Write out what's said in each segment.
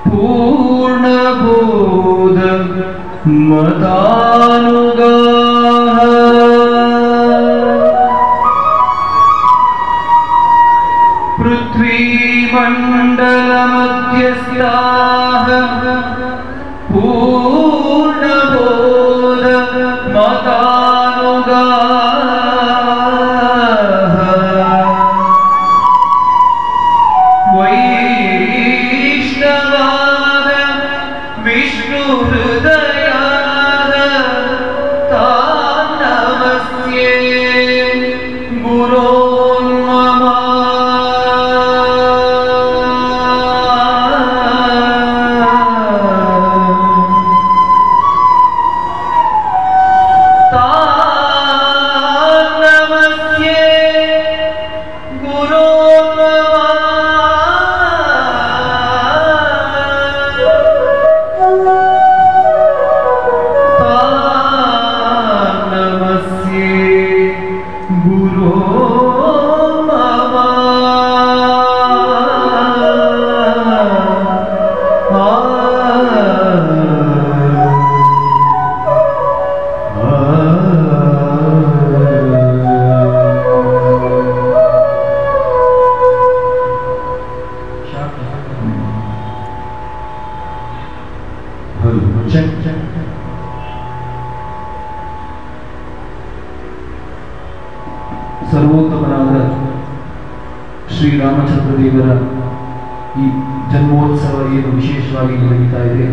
पूर्णबोध मतानुगाः पृथ्वीमण्डलमध्यस्थाः पूर्णबोध मतानुगाः वैष्णवाः विष्णुहृदयाः तान् नमस्ये गुरोन् मम ಸರ್ವೋತ್ತಮನಾದ ಶ್ರೀ ರಾಮಚಂದ್ರ ದೇವರ ಈ ಜನ್ಮೋತ್ಸವ ಏನು ವಿಶೇಷವಾಗಿ ನಡೀತಾ ಇದೆ.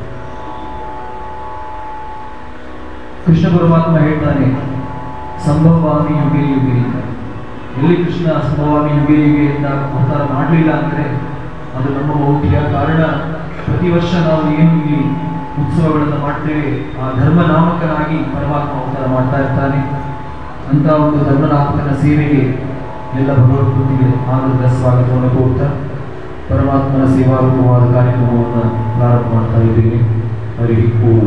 ಕೃಷ್ಣ ಪರಮಾತ್ಮ ಹೇಳ್ತಾನೆ ಸಂಭವಾಮಿ ಯುಗೆ ಯುಗೆ ಅಂತ. ಎಲ್ಲಿ ಕೃಷ್ಣ ಸಂಭವಾಮಿ ಯುಗೆ ಯುಗೆ ಅಂತ ಅವತಾರ ಮಾಡಲಿಲ್ಲ ಅಂದರೆ ಅದು ನಮ್ಮ ಮೌಢ್ಯ. ಕಾರಣ ಪ್ರತಿ ವರ್ಷ ನಾವು ಏನು ಇಲ್ಲಿ ಉತ್ಸವಗಳನ್ನು ಮಾಡ್ತೇವೆ ಆ ಧರ್ಮನಾಮಕನಾಗಿ ಪರಮಾತ್ಮ ಅವತಾರ ಮಾಡ್ತಾ ಇರ್ತಾನೆ. ಅಂತ ಒಂದು ಧರ್ಮನಾಮಕನ ಸೇವೆಗೆ ಎಲ್ಲ ಭಗವದ್ಭಕ್ತಿಗೆ ಆನಂದ ಸ್ವಾಗತವನ್ನು ಕೋರ್ತಾ ಪರಮಾತ್ಮನ ಸೇವಾರೂಪವಾದ ಕಾರ್ಯಕ್ರಮವನ್ನು ಪ್ರಾರಂಭ ಮಾಡ್ತಾ ಇದ್ದೇನೆ. ಹರಿ ಓಂ.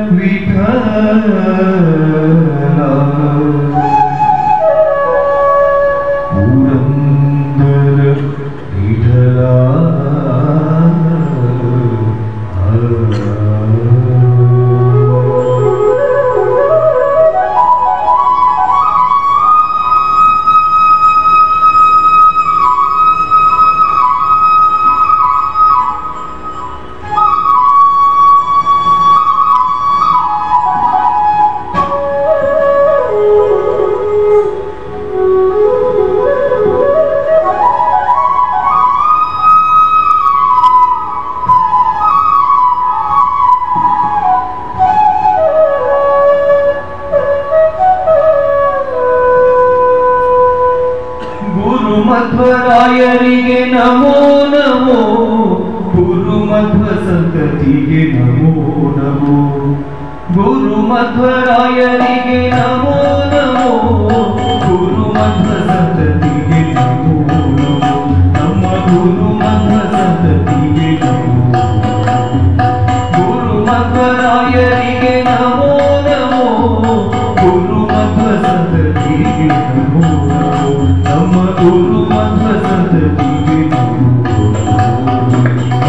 ಮಧ್ವರಾಯರಿಗೆ ನಮೋ ನಮೋ, ಗುರು ಮಧ್ವ ಸಂತತಿಗೆ ನಮೋ ನಮೋ, ಗುರು ಮಧ್ವರಾಯರಿಗೆ ನಮೋ ನಮೋ, ಗುರು ಮಧ್ವ ಸಂತತಿಗೆ ನಮೋ ನಮೋ, ನಮ್ಮ ಗುರು ಮಧ್ವ ಸಂತತಿಗೆ ನಮೋ, ಗುರು ಮಧ್ವರಾಯರಿಗೆ ನಮೋ ನಮೋ, ಗುರು ಮಧ್ವ ಸಂತತಿಗೆ ನಮೋ ನಮೋ, ನಮ್ಮ ಗುರು ಮಧ್ವ ಸಂತತಿಗೆ ನಮೋ ನಮೋ.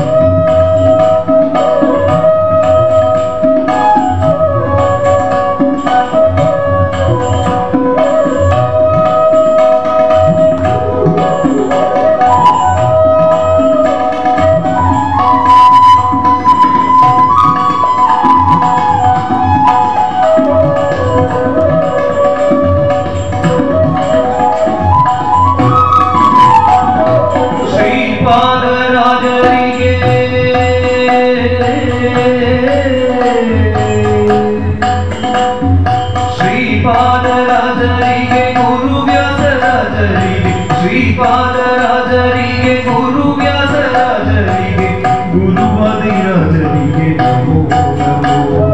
ಶ್ರೀಪಾದರಾಜರಿಗೆ ಗುರು ವ್ಯಾಸರಾಜರಿಗೆ, ಶ್ರೀಪಾದರಾಜರಿಗೆ ಗುರು ವ್ಯಾಸರಾಜರಿಗೆ, ಗುರುವಾದಿರಾಜರಿಗೆ ನಮೋ ನಮೋ,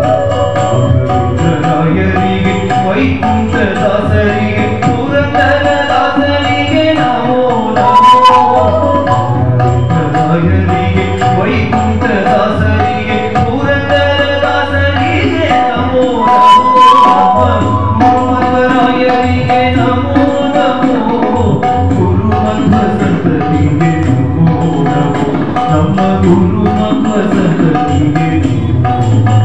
ರಾಘವೇಂದ್ರರಾಯರಿಗೆ ವೈಕುಂಠದಾಸರಿಗೆ, ಪುರಂದರದಾಸರಿಗೆ ನಮೋ ನಮೋ, ರಾಘವೇಂದ್ರರಾಯರಿಗೆ ವೈಕುಂಠದಾಸರಿಗೆ, ಪುರಂದರದಾಸರಿಗೆ ನಮೋ ನಮೋ, ಮಧ್ವರಾಯರಿಗೆ ನಮೋ ನಮೋ, ಗುರು ಮಧ್ವ ಸಂತತಿಗೆ ನಮೋ ನಮೋ, ನಮ್ಮ ಗುರು ಮಧ್ವ ಸಂತತಿಗೆ ನಮೋ.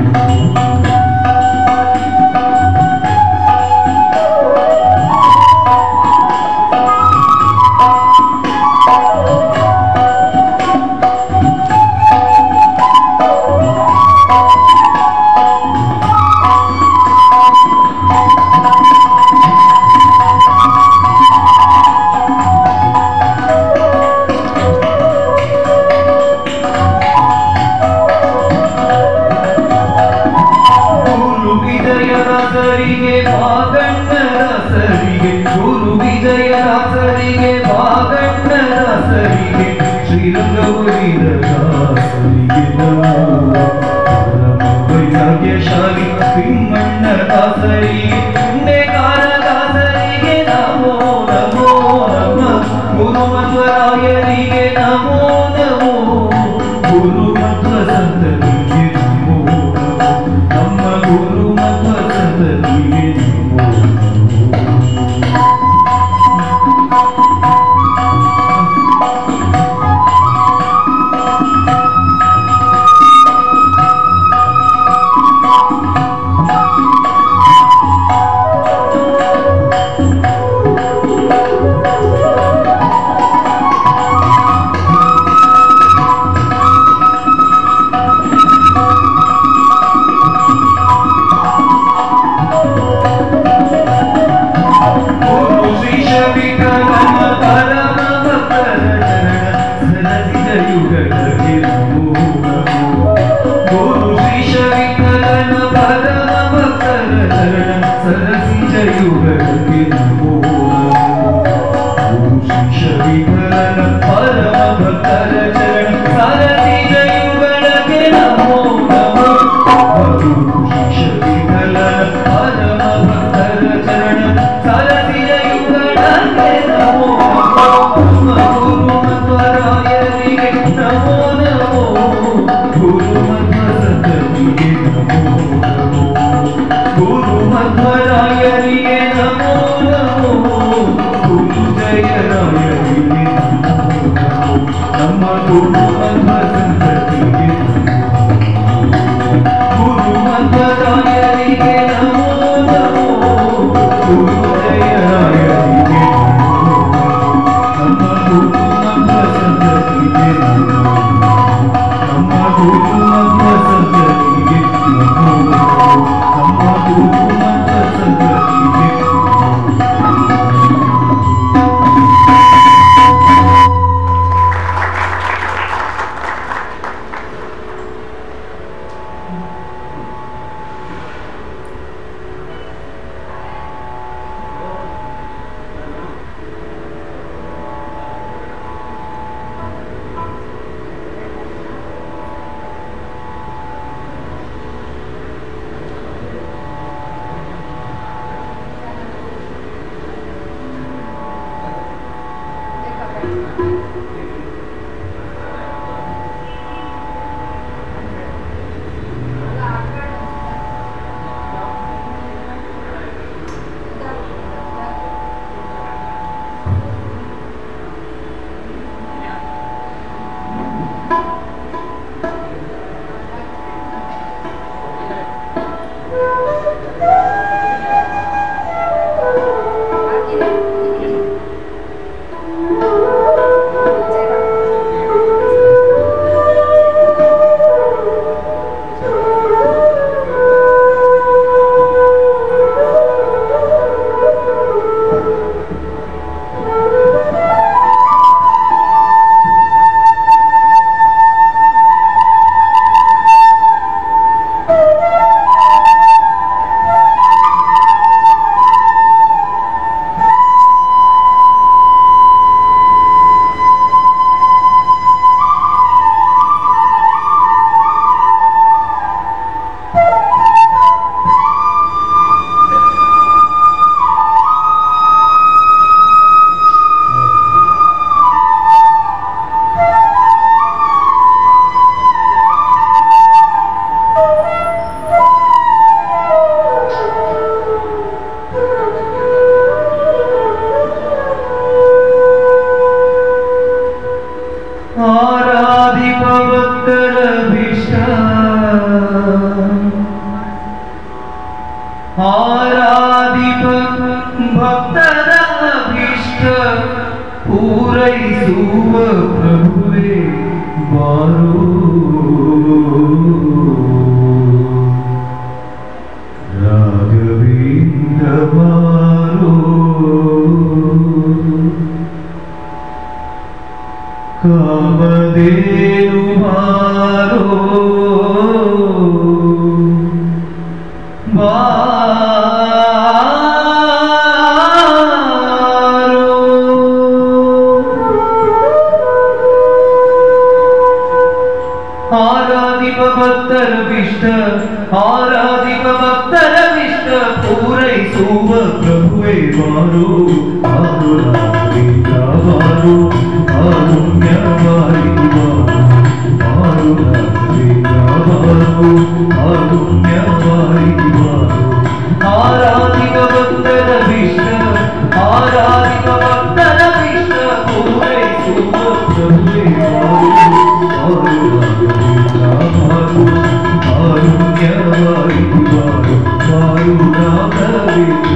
ವಿಜಯದಾಸರಿಗೆ ಭಾಗಣ್ಣದಾಸರಿಗೆ, ಗುರು ವಿಜಯದಾಸರಿಗೆ ಭಾಗಣ್ಣದಾಸರಿಗೆ, ಶ್ರೀರಂಗವರಿದಾಸರಿಗೆ ನಮೋ, ವೈರಾಗ್ಯಶಾಲಿ ತಿಮ್ಮಣ್ಣದಾಸರಿಗೆ, ಪುಣ್ಯಕಾರದಾಸರಿಗೆ ನಮೋ ನಮೋ ನಮ, ಗುರು ಮಧ್ವರಾಯರಿಗೆ ನಮೋ ನಮೋ, ಗುರು ಮಧ್ವ ಸಂತತಿಗೆ ನಮೋ ನಮೋ, ನಮ್ಮ ಗುರು ಮಧ್ವ ಸಂತತಿಗೆ ನಮೋ ನಮೋ. ಆರಾಧಿಪ ಭಕ್ತರ ಅಭೀಷ್ಟ ಪೂರೈಸುವ ಪ್ರಭುವೇ ಬಾರೋ ರಾಘವೇಂದ್ರ ಬಾರೋ ಕಾಮಧೇನು ಬಾರೋ ಆರಾಧಿಪ ಭಕ್ತರ ವಿಷ್ಟ ಪೂರೈಸುವ ಪ್ರಭುವೇ ಬಾರೋ ಬಾರೋ ರಾಘವೇಂದ್ರ ಬಾರೋ ಕಾರುಣ್ಯವಾರಿ ಬಾರೋ ರಾಘವೇಂದ್ರ ಬಾರೋ ಕಾರುಣ್ಯವಾರಿ ಬಾರೋ ಆರಾಧಿಪ ಭಕ್ತರ ವಿಷ್ಟ ಆರಾಧಿಪ ಭಕ್ತರ ವಿಷ್ಟ ಪೂರೈಸುವ ಪ್ರಭುವೇ ಬಾರೋ ಬಾರೋ ರಾಘವೇಂದ್ರ ಬಾರೋ ಕಾರುಣ್ಯವಾರಿ ಬಾರೋ ಬಾರೋ ರಾಘವೇಂದ್ರ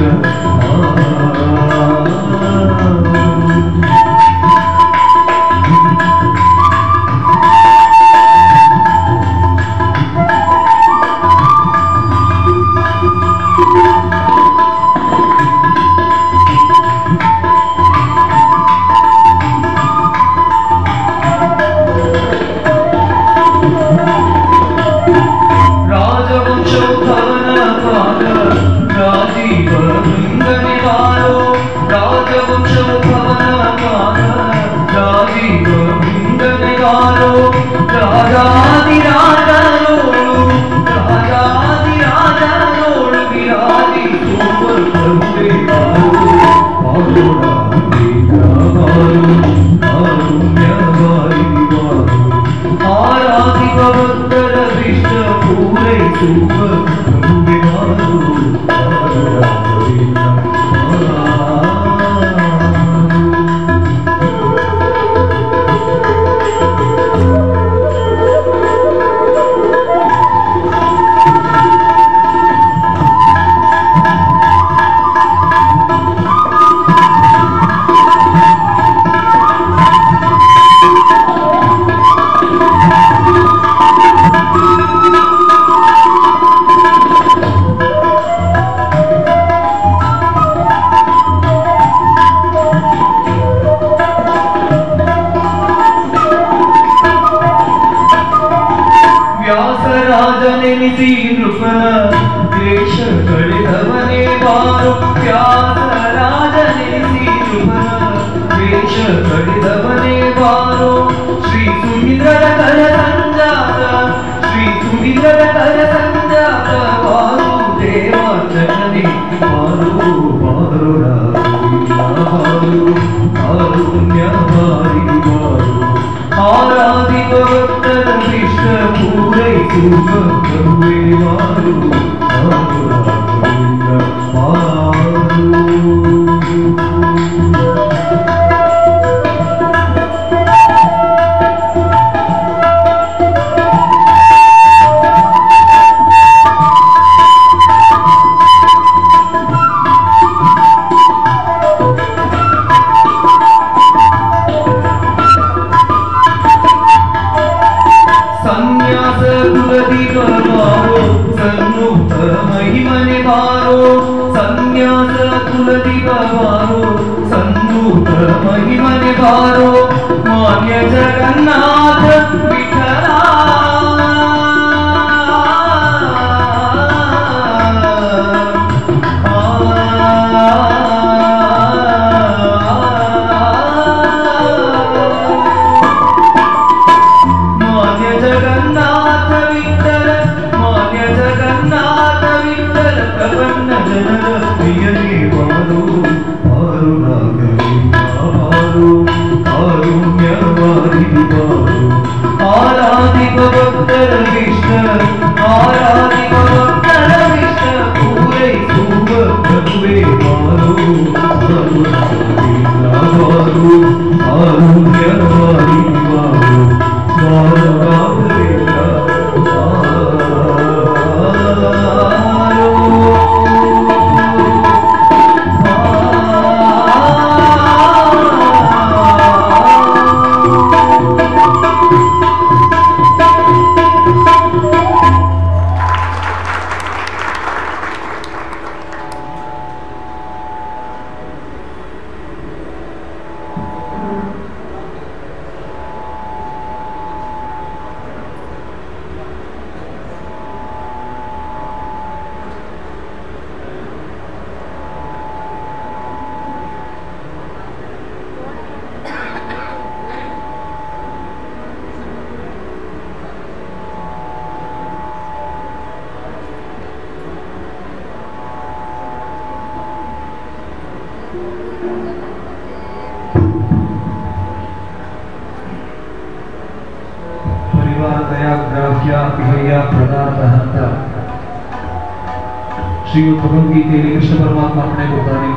ಶ್ರೀಮದ್ ಭಗವದ್ಗೀತೆಯಲ್ಲಿ ಕೃಷ್ಣ ಪರಮಾತ್ಮ ಅಪ್ಪಣೆ ಕೊಡ್ತಾನೆ,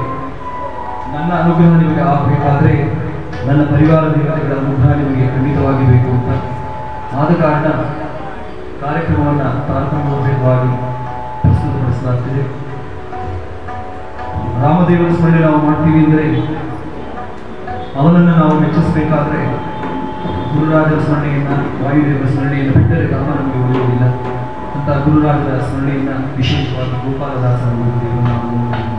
ನನ್ನ ಅನುಗ್ರಹ ನಿಮಗೆ ಆಗಬೇಕಾದ್ರೆ ನನ್ನ ಪರಿವಾರ ದೇವತೆಗಳ ಅನುಗ್ರಹ ನಿಮಗೆ ಖಂಡಿತವಾಗಿ ಬೇಕು ಅಂತ. ಆದ ಕಾರಣ ಕಾರ್ಯಕ್ರಮವನ್ನು ತಾರತಮ್ಯವಾಗಿ ಪ್ರಸ್ತುತಪಡಿಸಲಾಗ್ತಿದೆ. ರಾಮದೇವರ ಸ್ಮರಣೆ ನಾವು ಮಾಡ್ತೀವಿ ಅಂದರೆ ಅವನನ್ನು ನಾವು ಮೆಚ್ಚಿಸಬೇಕಾದ್ರೆ ಗುರುರಾಜರ ಸ್ಮರಣೆಯನ್ನು, ವಾಯುದೇವರ ಸ್ಮರಣೆಯನ್ನು ಬಿಟ್ಟರೆ ರಾಮ ನಮಗೆ ಒಳ್ಳೆಯದಿಲ್ಲ ಅಂತ ಗುರುರಾಜರ ಸ್ಮರಣೆಯನ್ನು ವಿಶೇಷವಾಗಿ ಗೋಪಾಲದಾಸರ ದೇವರು ನಾವು ನೋಡ್ತೀವಿ.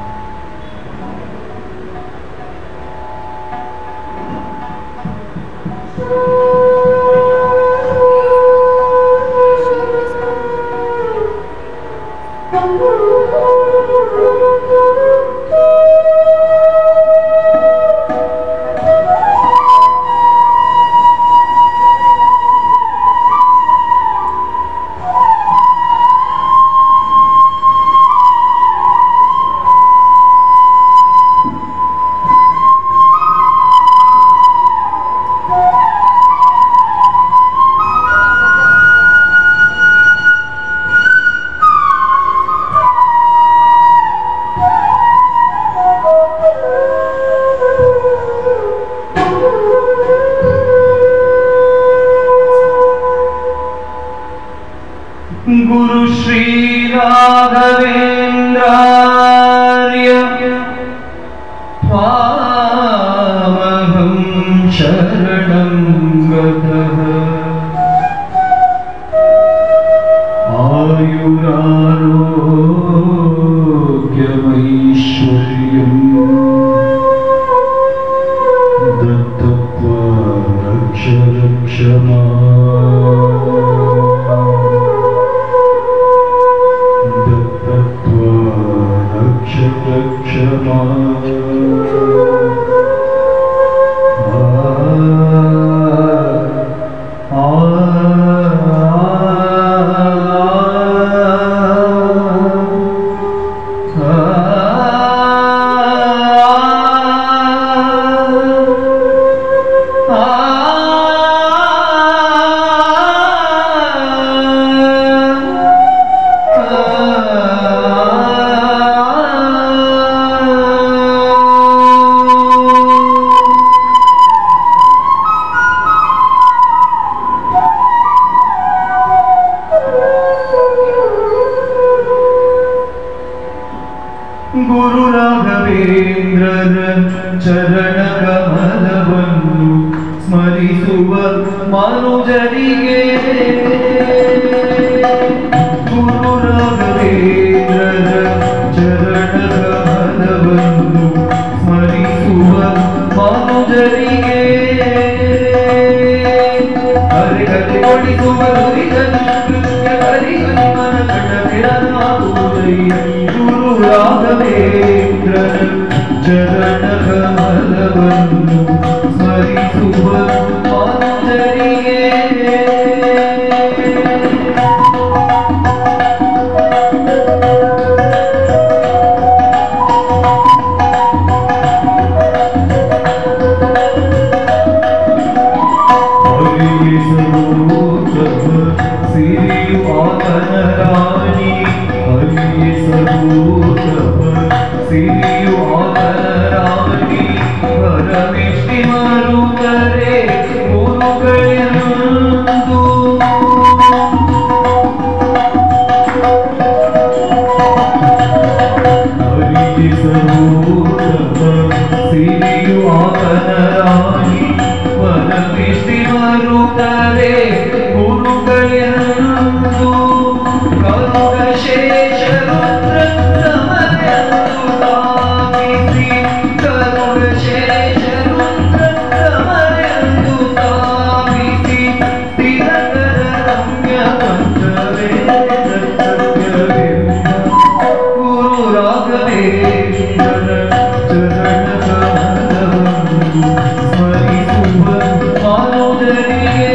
गुरु श्री राघवेन्द्रार्य त्वामहं शरणं गतः। आयुरारोग्यमैश्वर्यं दत्त्वा रक्ष रक्ष ಗುರು ರಾಘವೇಂದ್ರರ ಚರಣ ಕಮಲವನ್ನು ಸ್ಮರಿಸುವ ಮನುಜರಿಗೆ ಗುರು ರಾಘವೇಂದ್ರರ ಚರಣ ಕಮಲವನ್ನು ಸ್ಮರಿಸುವ ಮನುಜರಿಗೆ ಹರಿಕತೆಗೊಳಿಸುವ ದುರಿತ ದುಷ್ಕೃತ್ಯ ಹರಿಹರಿಮನ ಕಟವಿರನಾಗುವುದಯ್ಯ ಗುರು ರಾಘವೇಂದ್ರರ ಚರಣ ಕಮಲವನ್ನು ಸ್ಮರಿಸುವ ಮನುಜರಿಗೆ ಸಿರಿಯು ಆತನ ರಾಣಿ ಹರಿಯೇ ಸರ್ವೋತ್ತಮ ಸಿರಿಯು ಆತನ ರಾಣಿ ಪರಮೇಶ್ವರಿ ಮರುತರೆ ಗುರುಗಳೆಂದು ಹರಿಯೇ ಸರ್ವೋತ್ತಮ ಸಿರಿಯು ಆತನ ರಾಣಿ ಪರಮೇಶ್ವರಿ ಮರುತರೆ ಗುರುಗಳೆಂದು ಕರುಣ ಶೇಷ ರುದ್ರ ಸಮರೆಂದು ಸ್ಥಾಪಿಸಿ ಕರುಣ ಶೇಷ ರುದ್ರ ಸಮರೆಂದು ಸ್ಥಾಪಿಸಿ ಸ್ಥಿರಕರ ರಮ್ಯ ಪಂಚವೇದ ಸತ್ಯವೆಂಬ ಗುರು ರಾಘವೇಂದ್ರರ ಚರಣ ಕಮಲವನ್ನು ಸ್ಮರಿಸುವ ಮನುಜರಿಗೆ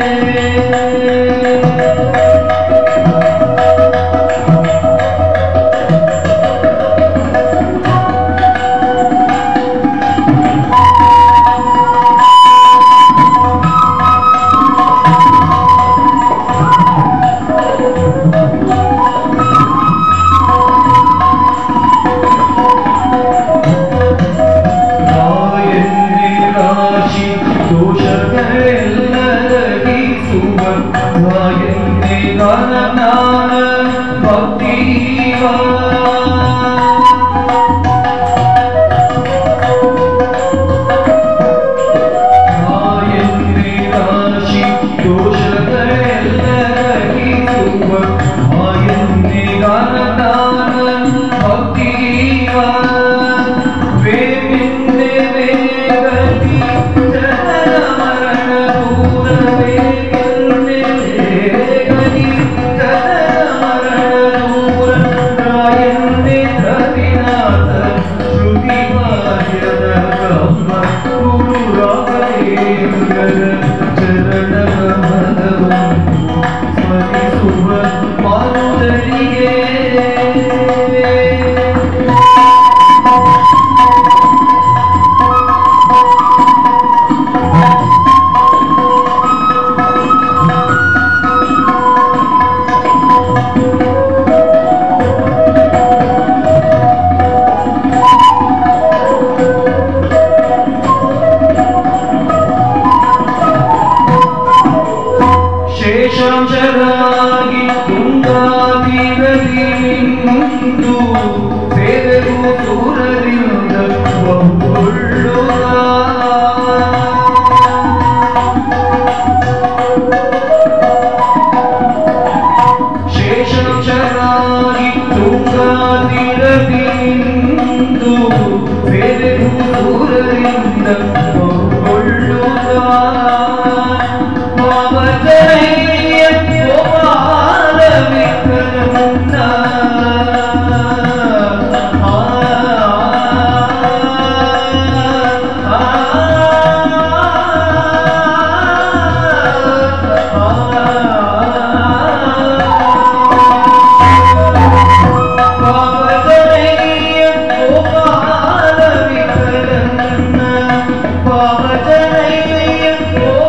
ಶೇಷಾಂಶರಾಗಿ ತುಂಗಾತೀರದಿ ನಿಂತು ಸೇವೆಗೂ ದೂರದಿಂದ ಬಹುಗೊಳ್ಳುವ ಶೇಷಾಂಶರಾಗಿ ತುಂಗಾತೀರದಿ ನಿಂತು ಸೇವೆಗೂ ದೂರದಿಂದ ಬಹುಗೊಳ್ಳುವ Oh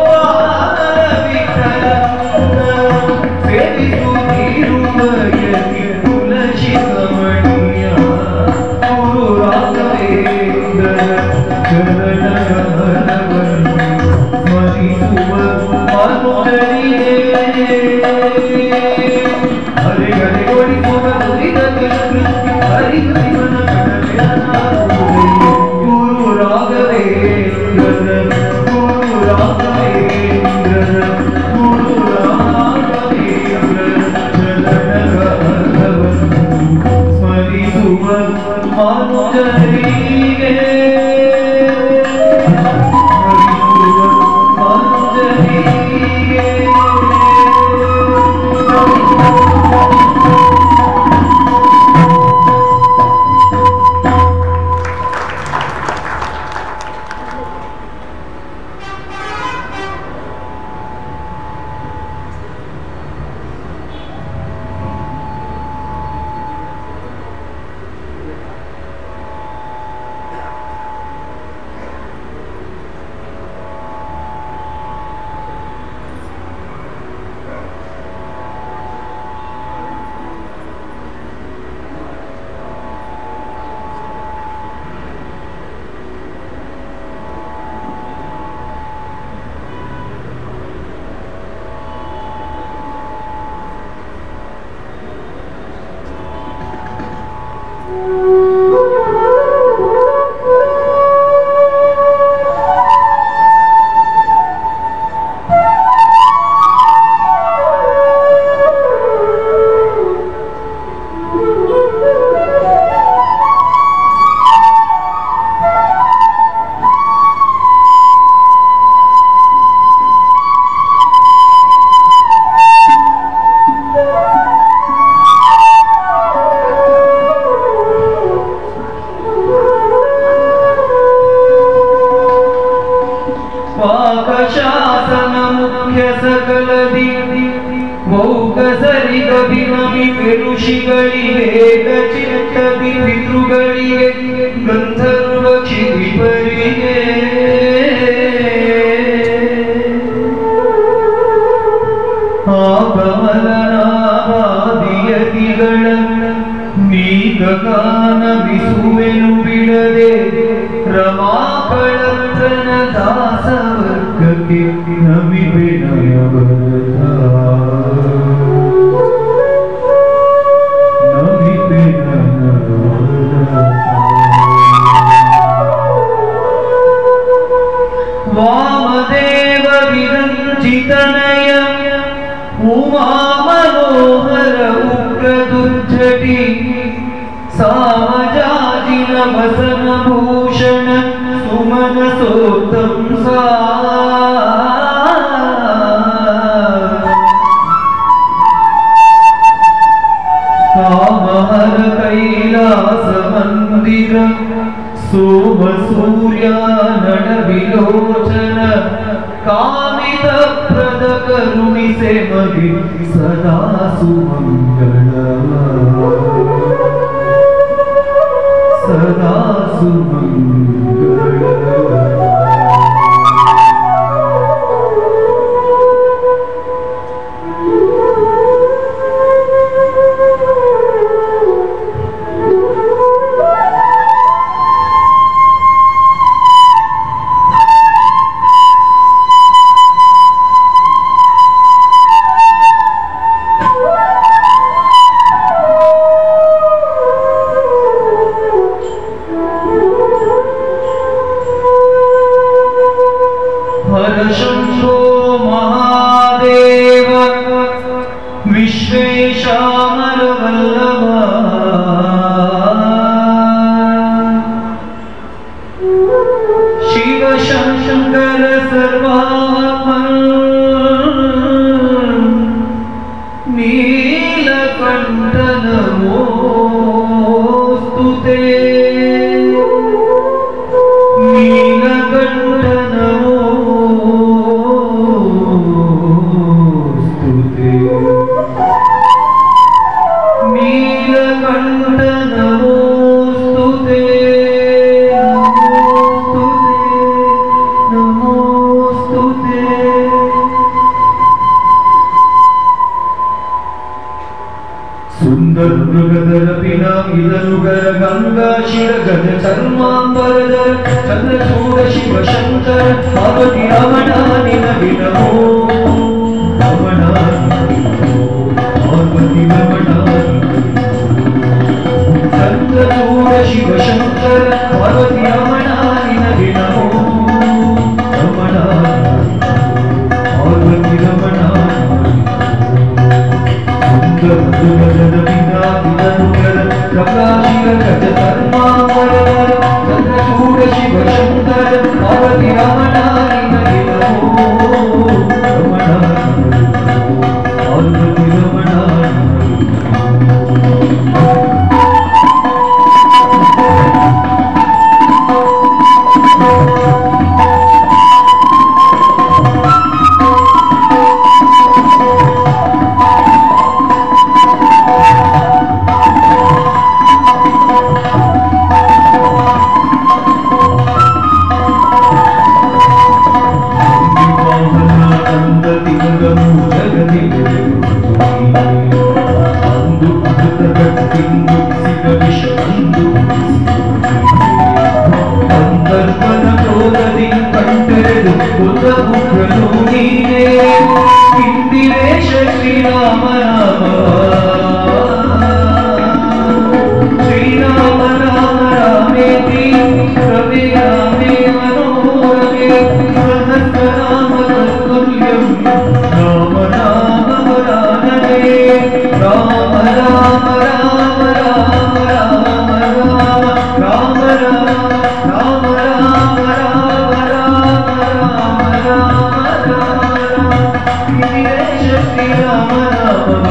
ಋಷಿಗಳಿಗೆ ಚಿತ್ತದಿ ಪಿತೃಗಳಿಗೆ ಗಂಧರ್ವ ಕ್ಷಿಪರಿಗೆ ಆಗಮನನಾದಿಯತಿಗಳ ನೀಗಾನ ಬಿಸುವೆನು ಬಿಡದೆ ರಮಾಕಳತ್ರನ ದಾಸವರ್ಗಕ್ಕೆ ನಮಿಬೆ ನಮವರತ ನಮಿಬೆ ನಮವರತ ವಾಮದೇವ ವಿರಂಜಿತನಯ ಉಮಾ ಮನೋಹರ ಉಗ್ರದುರ್ಜಟಿ ಸಾಮಜಾಜಿನ ವಸನ ಭೂಷಣ ಸುಮನ ಸೋತ್ತಂಸ ಕಾಮಹರ ಕೈಲಾಸ ಮಂದಿರ ಸೋಮ ಸೂರ್ಯ ನಡ ವಿಲೋಚನ ಕಾಮಿತ ಪ್ರದ ಕರುಣಿಸೆ ಮಗಿ ಸದಾ ಸುಮಂಗಳ ಸದಾ ಸುಮಂಗಳ शंभो महादेव विश्वेशामर वल्लभ शिव शंकर सर्वात्मन नीलकंठ नमोस्तुते नीलकंठ सुंदर मृगधर पिना इदनुगर गंगा शिर गज चर्मांबरधर चंद्रचूड़ शिव शंकर पार्वती रमणानि नमो रमणानि पार्वती रमणानि चंद्रचूड़ शिव शंकर पार्वती रमणानि नमो रमणानि पार्वती रमणानि सुंदर पिता इदनुगर प्रकाशिक गज धर्मांबरधर चंद्रचूड़ शिव शंकर पार्वती रमणानि नमो रमणानि पार्वती रमणानि श्री राम राम श्री राम राम रामेति रमे रामे मनोरमे सहस्रनाम तत्तुल्यं राम नाम वरानने राम राम राम राम राम राम राम राम राम राम राम राम राम राम श्री राम राम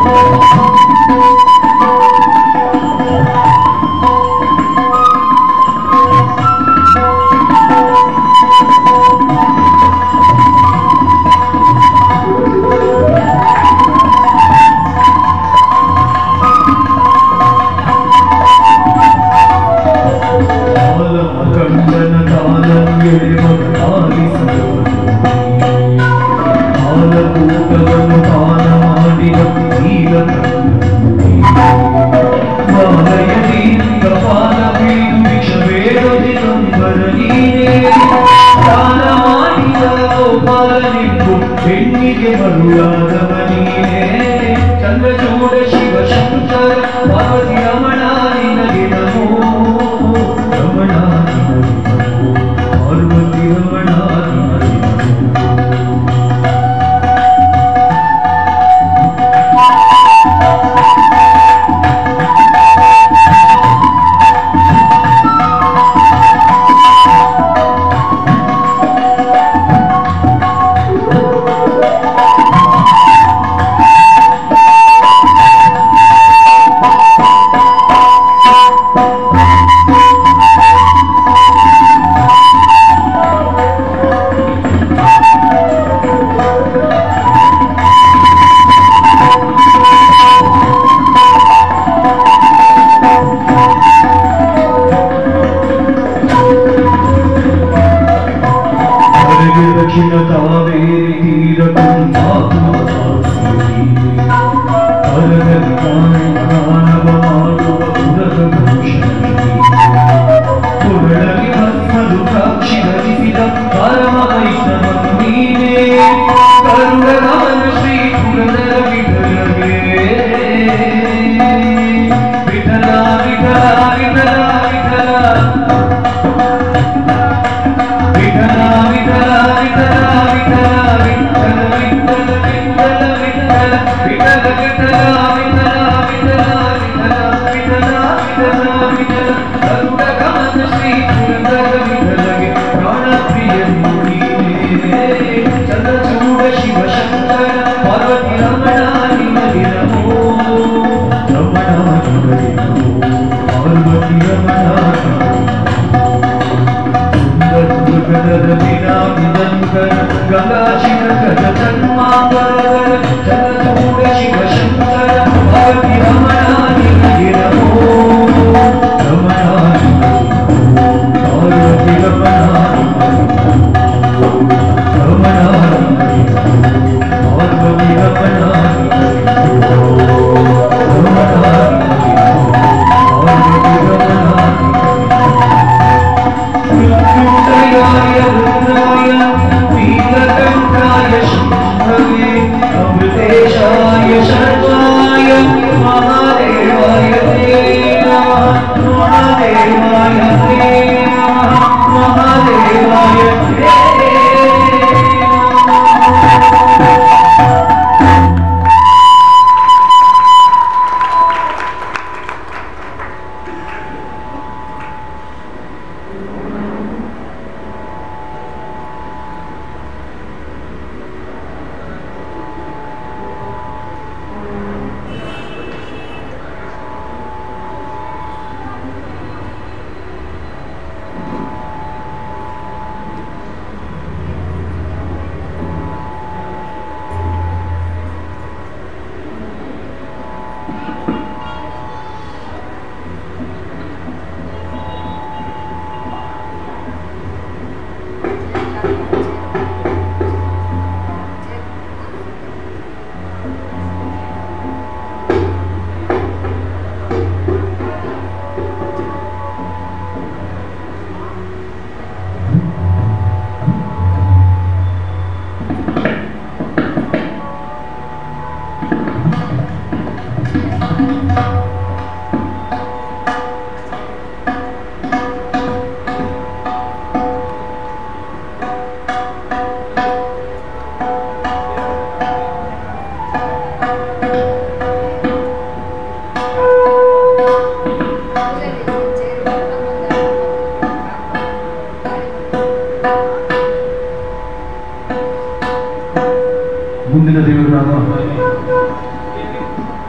ಮುಂದಿನ ದೇವರ ನಾಮ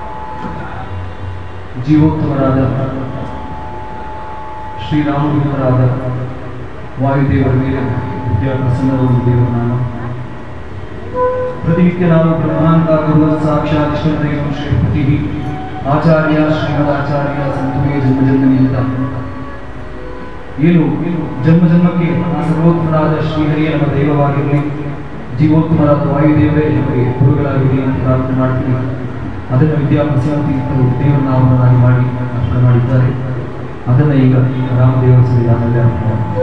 ಜೀವೋತ್ತಮರಾದ ಶ್ರೀರಾಮದೂತರಾದ ವಾಯುದೇವರ ಮೇಲೆ ವಿದ್ಯಾ ಪ್ರಸನ್ನವಾದ ದೇವರ ನಾಮ. ಪ್ರತಿನಿತ್ಯ ನಾವು ಬ್ರಹ್ಮಾಂಡ ಗುರು ಸಾಕ್ಷಾತ್ ಇಷ್ಟದೈವಂ ಶ್ರೀಪತಿ ಆಚಾರ್ಯ ಶ್ರೀಮದಾಚಾರ್ಯ ಸಂತುಮೇ ಜನ್ಮ ಜನ್ಮನಿಂದ ಏನು ಜನ್ಮ ಜನ್ಮಕ್ಕೆ ಆ ಸರ್ವೋತ್ತಮರಾದ ಶ್ರೀಹರಿಯ ನಮ್ಮ ದೈವವಾಗಿರಲಿ, ಜೀವೋತ್ತಮರಾದ ವಾಯುದೇವರೇ ನಮಗೆ ಗುರುಗಳಾಗಿರಲಿ ಅಂತ ಪ್ರಾರ್ಥನೆ ಮಾಡ್ತೀನಿ. ಅದನ್ನು ವಿದ್ಯಾಪ್ರಸನ್ನತೀರ್ಥರು ದೇವರ ನಾಮವನ್ನಾಗಿ ಮಾಡಿ ಅರ್ಪಣೆ ಮಾಡಿದ್ದಾರೆ. ಅದನ್ನು ಈಗ ರಾಮದೇವರ ಸಂವಿಧಾನದಲ್ಲಿ ಅರ್ಪಣೆ ಮಾಡ್ತಾರೆ.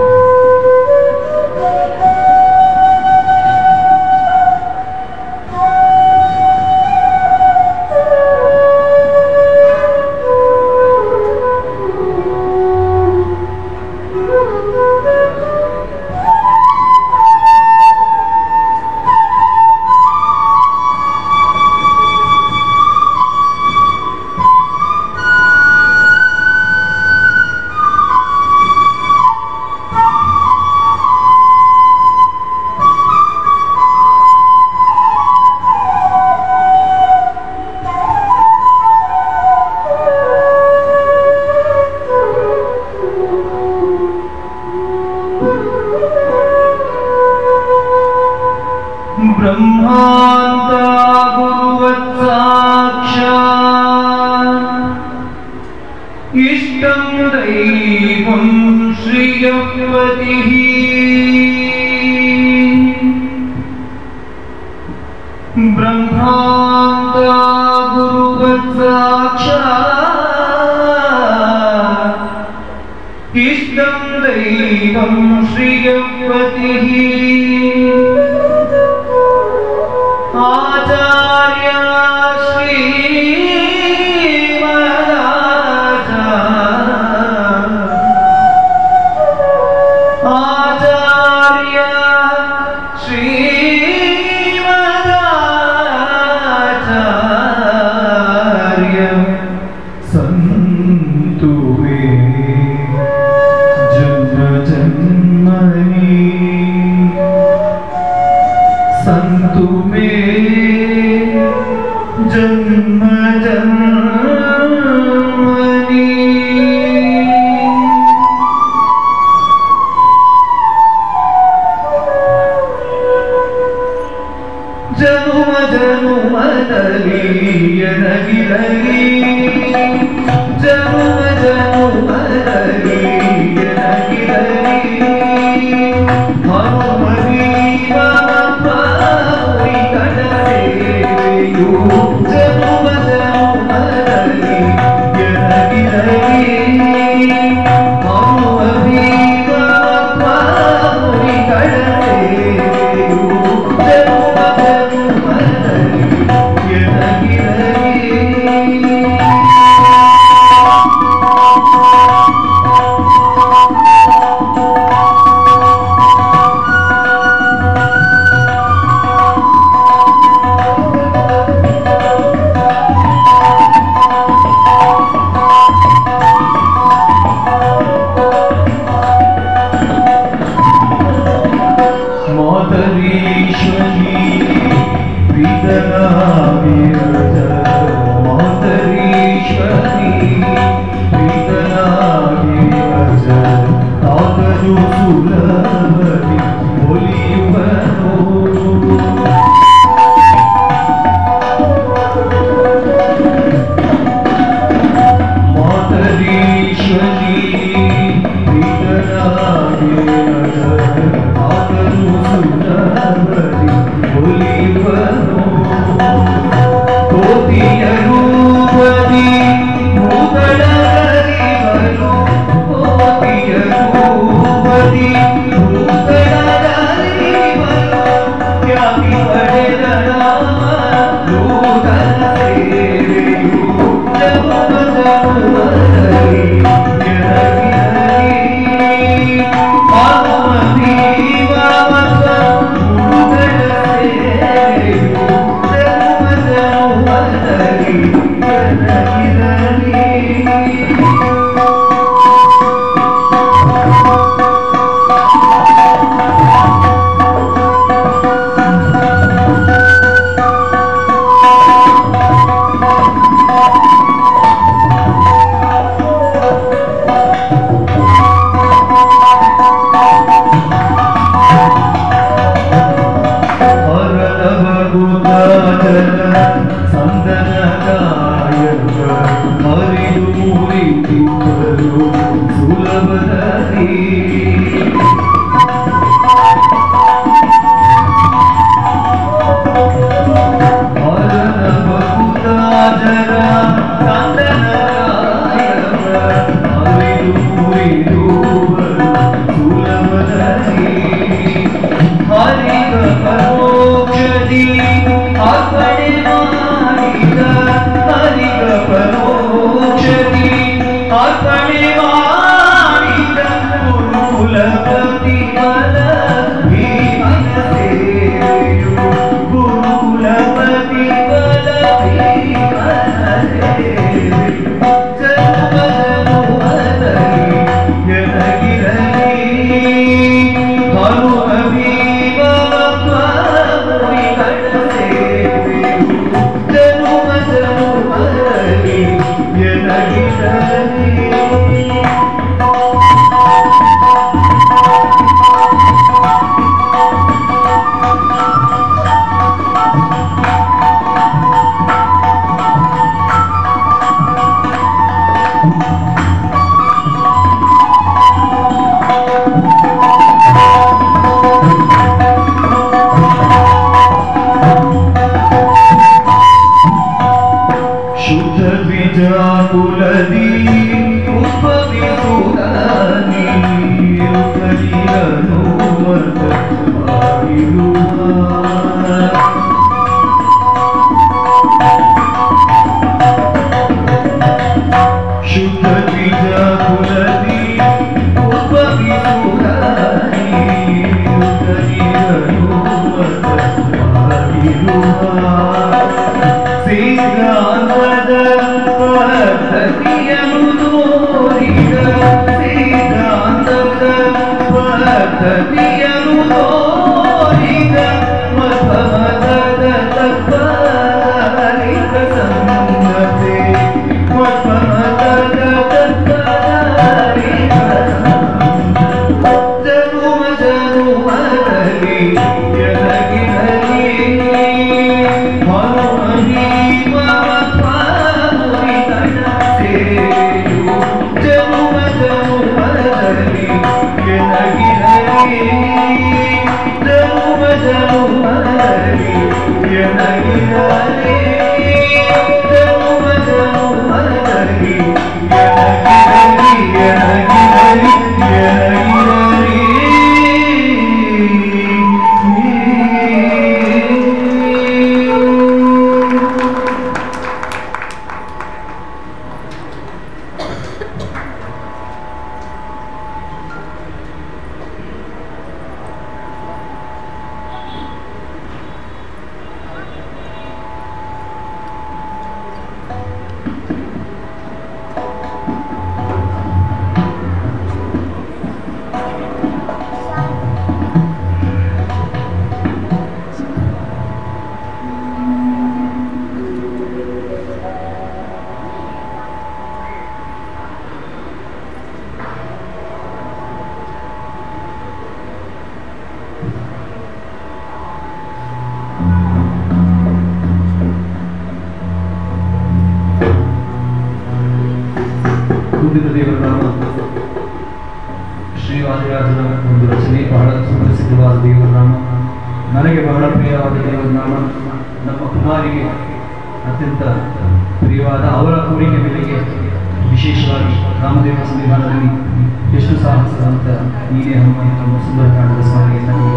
ನನಗೆ ಬಹಳ ಪ್ರಿಯವಾದ ದೇವರ ನಾಮ. ನಮ್ಮ ಕುಮಾರಿಗೆ ಅತ್ಯಂತ ಪ್ರಿಯವಾದ ಅವರ ಕೋರಿಕೆ ಮೇರೆಗೆ ವಿಶೇಷವಾಗಿ ರಾಮದೇವ ಸನ್ನಿಧಾನದಲ್ಲಿ ಎಷ್ಟು ಸಾಹಸ ಅಂತ ನೀನೇ ಹನುಮಂತ ಸುಂದರಕಾಂಡದ ಸ್ಮರಣೆಯನ್ನು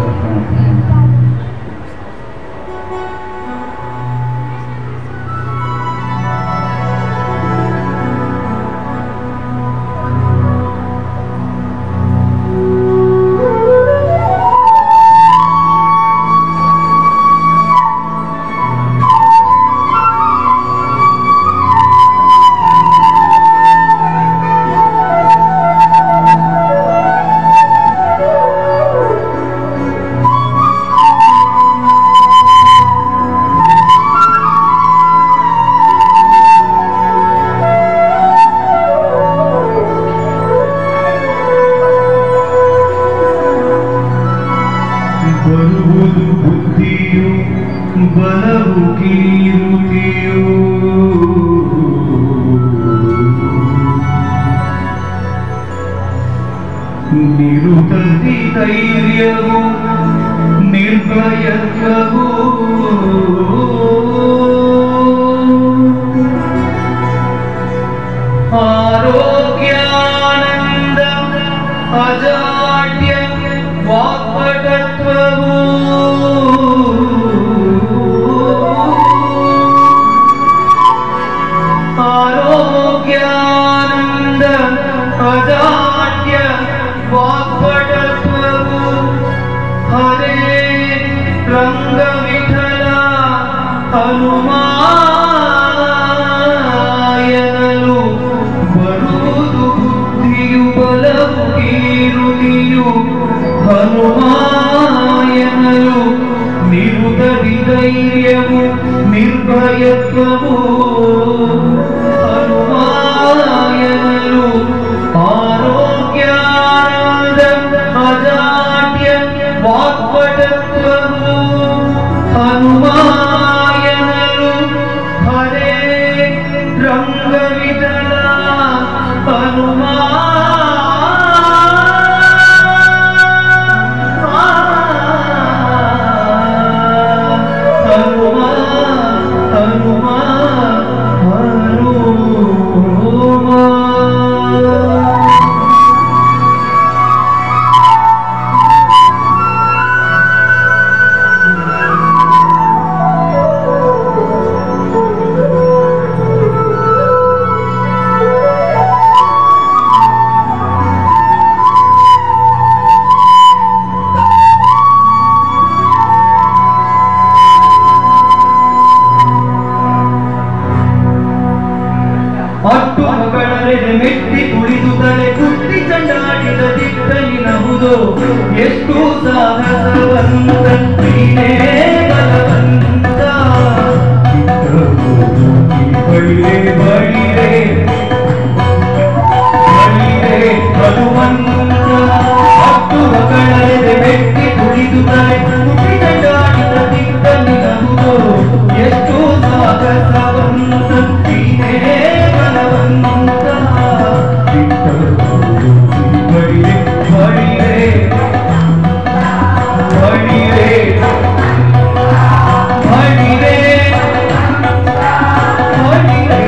ನಿರುತದಿ ಧೈರ್ಯವು ನಿರ್ಭಯತ್ವವು ಆರೋಗ್ಯಾನಂದ ಅಜಾಡ್ಯ ವಾಕ್ಪಟತ್ವವು ಆರೋಗ್ಯಾನಂದ ಅಜಾಡ್ಯ ವಾಕ್ಪಟತ್ವವು ಹರೇ ರಂಗ ವಿಠಲ ಹನುಮಾಯನಲು ಬರುವುದು ಬುದ್ಧಿಯು ಬಲವು ಕೀರುತಿಯು ಹನುಮಾಯನಲು ನಿರುತದಿ ಧೈರ್ಯವು ನಿರ್ಭಯತ್ವವು ಹನುಮಾಯನಲು ವಿಠಲ ಹನುಮ ಮೆಟ್ಟಿ ಕುಳಿದು ತಲೆ ಕುಟ್ಟಿ ಚಂಡಾಡಿದ ದಿಕ್ಕನಿನಹುದು ಎಷ್ಟು ಸಾಹಸವಂತ ನೀನೇ ಬಲವಂತ ಬಳಿರೆ ಬಳಿರೆ ಬಳಿರೆ ಹನುಮಂತ ಹತ್ತುವ ಕಳರೆ ಮೆಟ್ಟಿ ಕುಳಿದು ತಲೆ ಕುಟ್ಟಿ ಚಂಡಾಡಿದ ದಿಕ್ಕನಿನಹುದು ಎಷ್ಟು ಸಾಹಸವಂತ ನೀನೇ ಬಲವಂತ ಬಳಿರೆ ಬಳಿರೆ ಬಳಿರೆ ಬಳಿರೆ ಬಳಿರೆ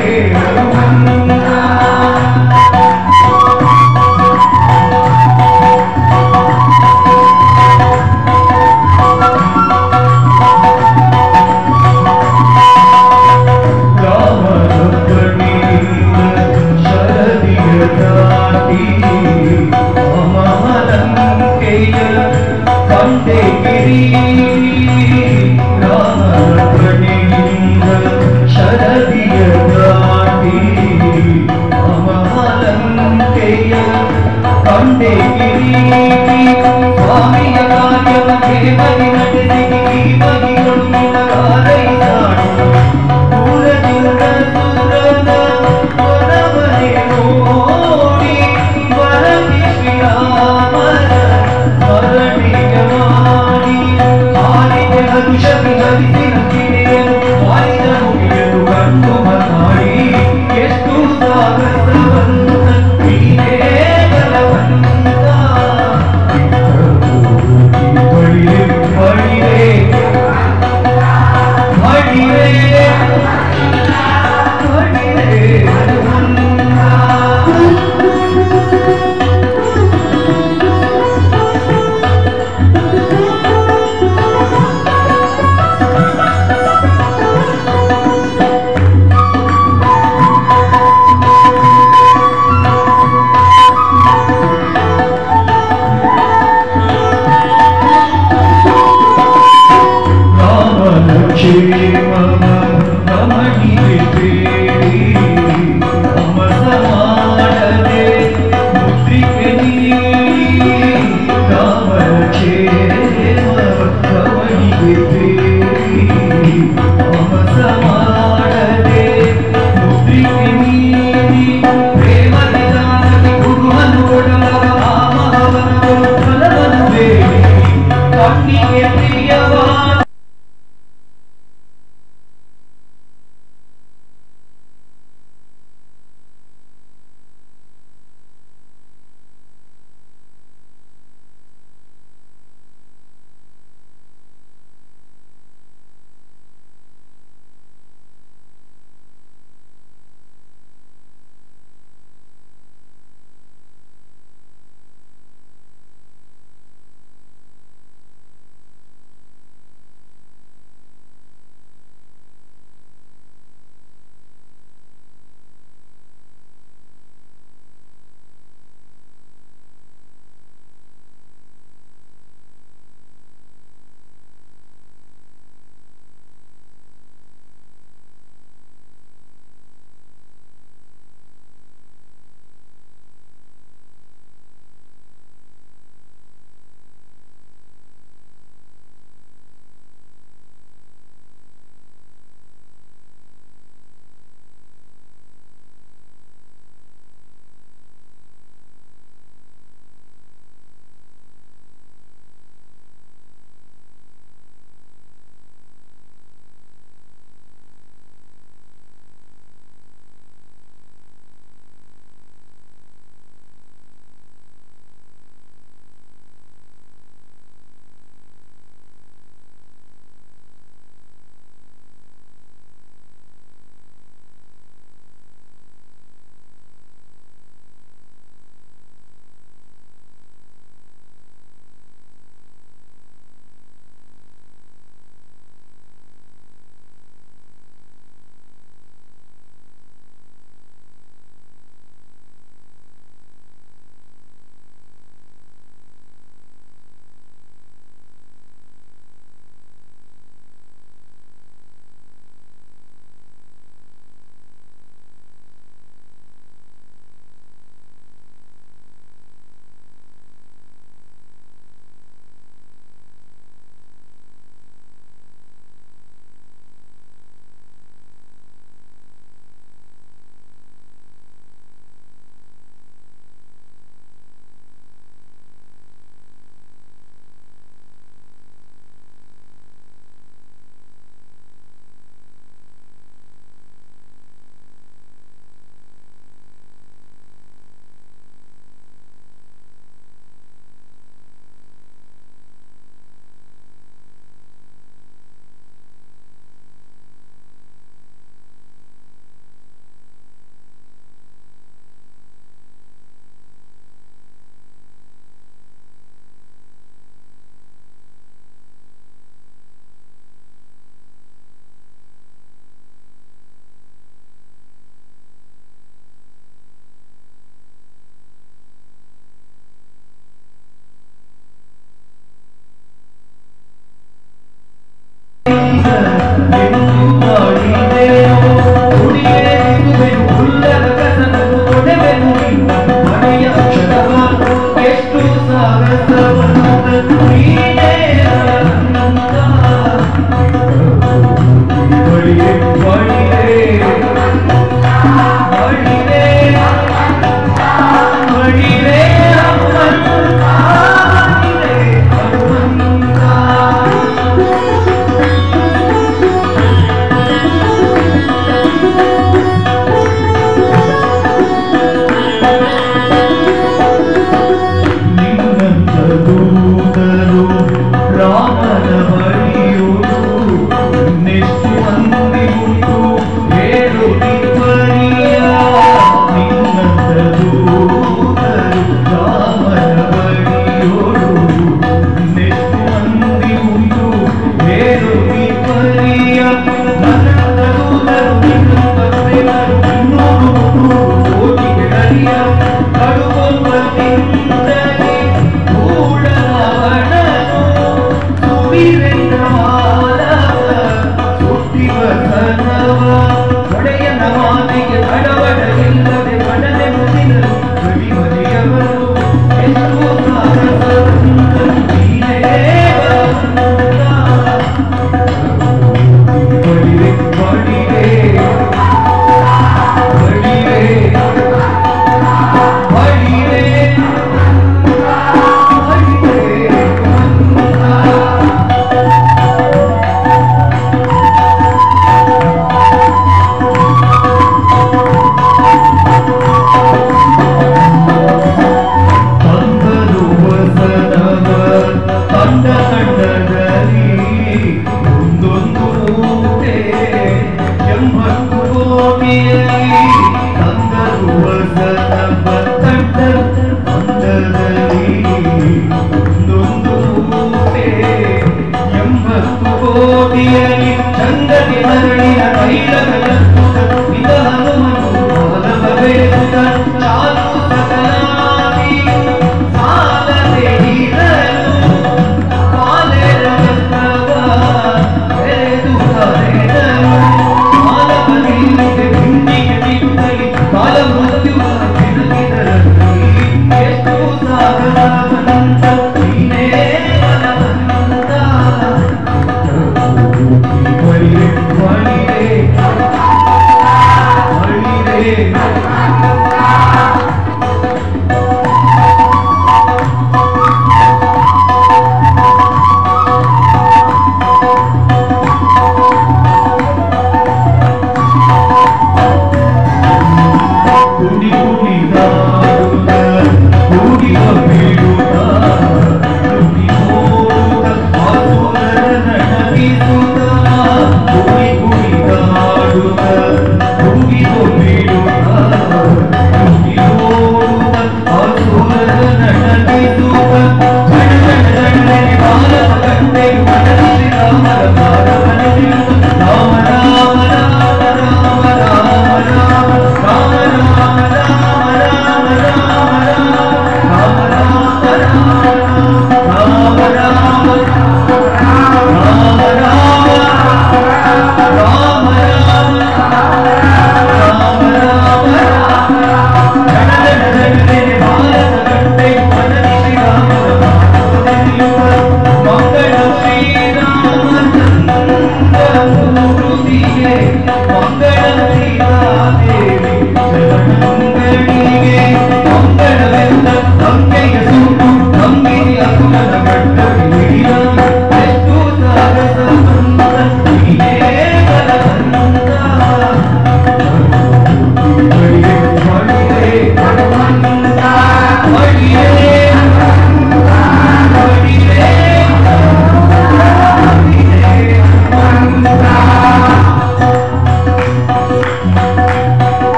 ಸ್ವಾಮಿಯ ಕಾರ್ಯವೇ ಬದಿ ನಡೆಸಿ ಬದಿಗಳು ನಿನಗಾರೈಸಾಡು ದೂರದಿಂದ ಸುರದ ಹೊರವನೆ ನೋಡಿ ಬರದಿ ಶ್ರೀರಾಮನ ಸ್ಮರಣೆಯ ಮಾಡಿ ಹಾಲಿಗೆ ಹರುಷವಿ ಹರಿಸಿನ ಕಿರಿಯನು ಮಾಡಿದ ಮುಗಿಯಲು ಗಂಡು ಮಾಡಿ ಎಷ್ಟು ಸಾಗಸವಂತ ನೀನೇ ಬಲವಂತ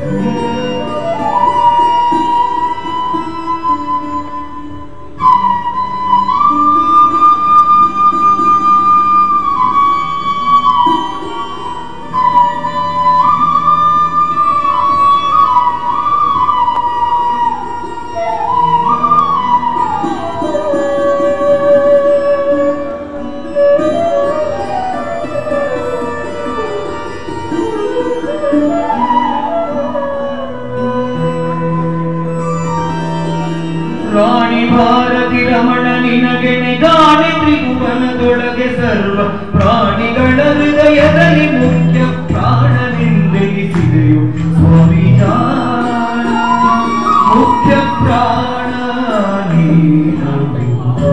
ರಾಣಿ ಭಾರತಿ ರಮಣ ನಿನಗೆನೆ ಗಾಳಿ ತ್ರಿಭುವನದೊಳಗೆ ಸರ್ವ ಪ್ರಾಣಿಗಳ ಹೃದಯದಲ್ಲಿ ಮುಖ್ಯ ಪ್ರಾಣನೆಂದೆನಿಸಿದೆಯು ಸ್ವಾಮಿ ಜಾಣ ಮುಖ್ಯ ಪ್ರಾಣ ನೀನವು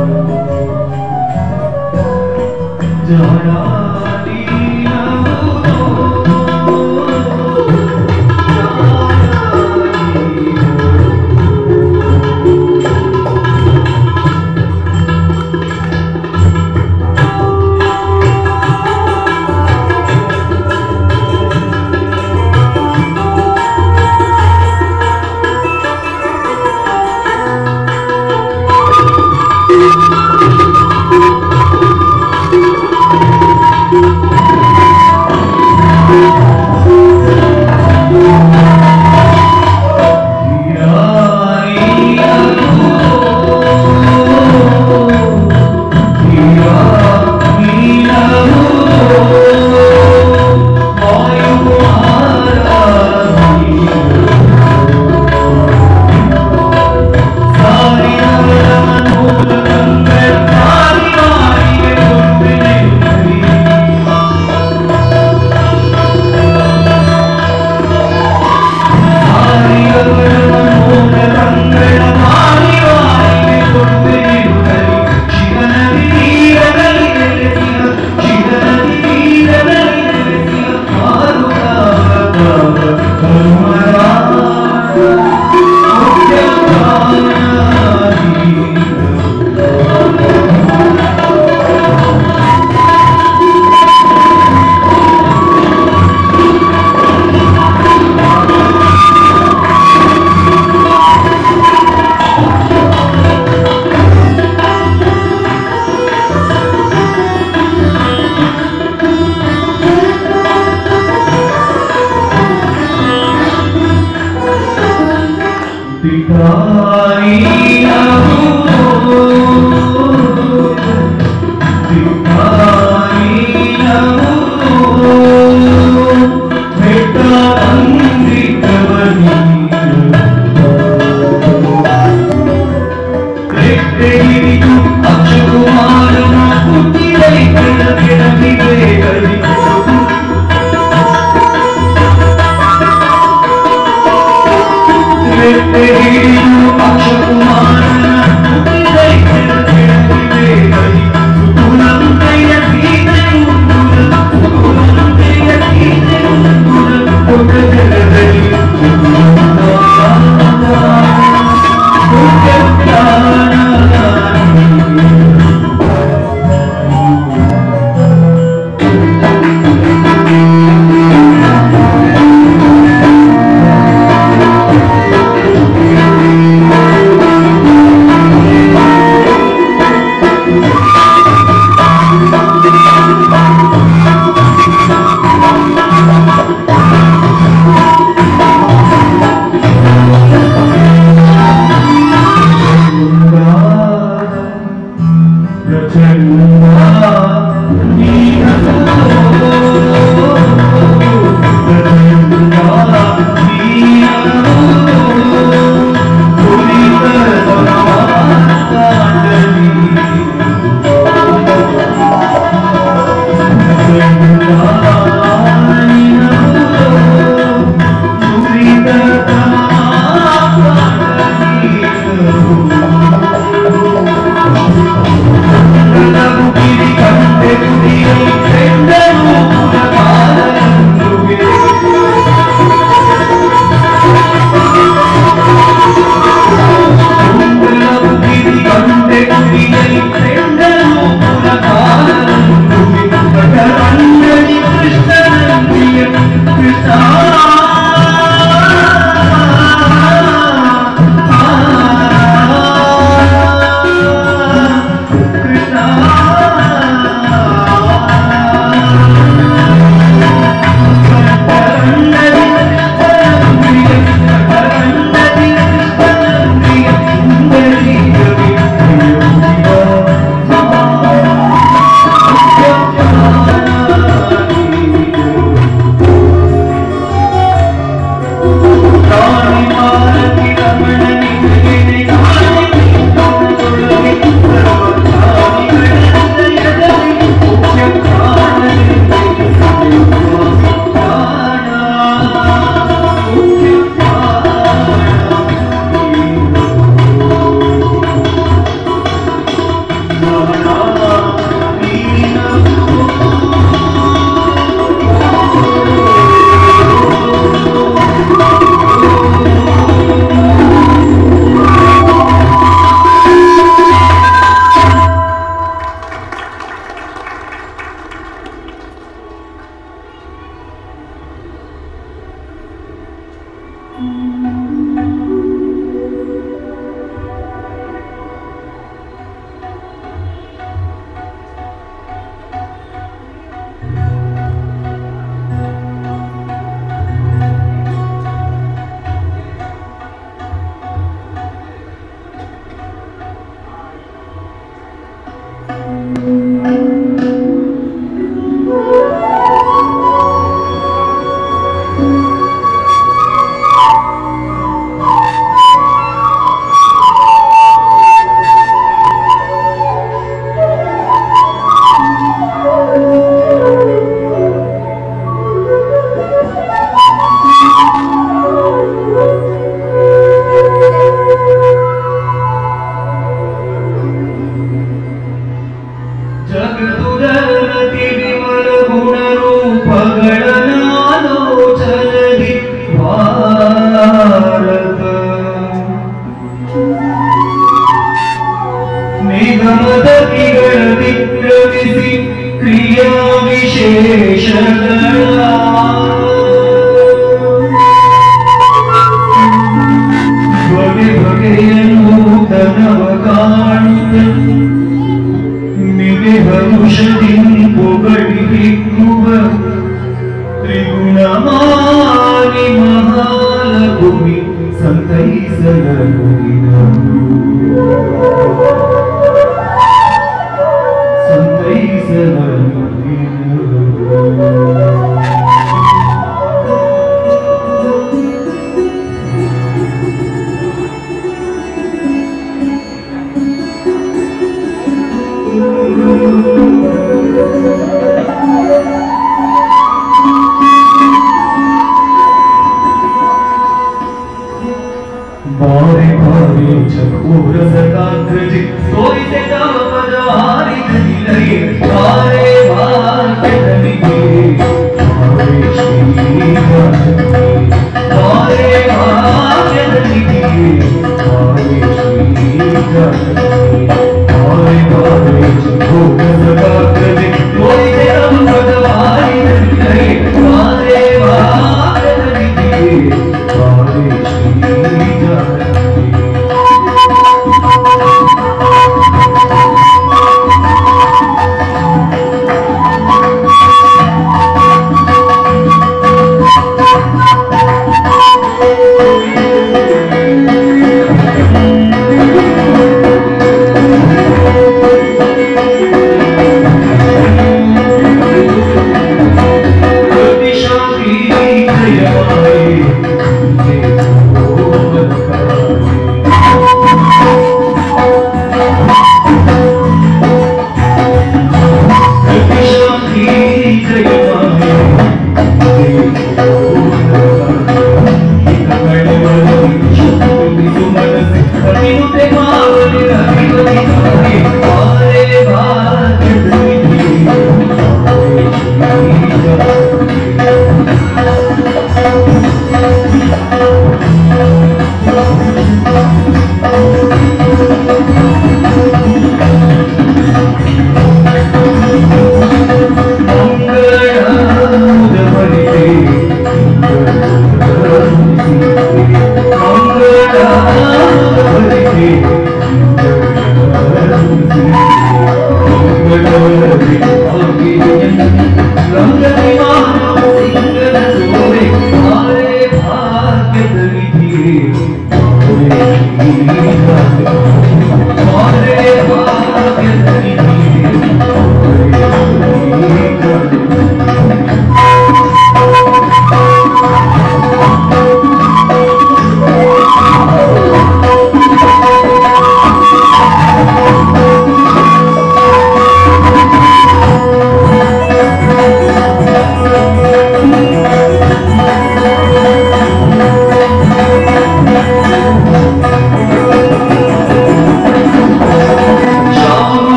ಜಾಣ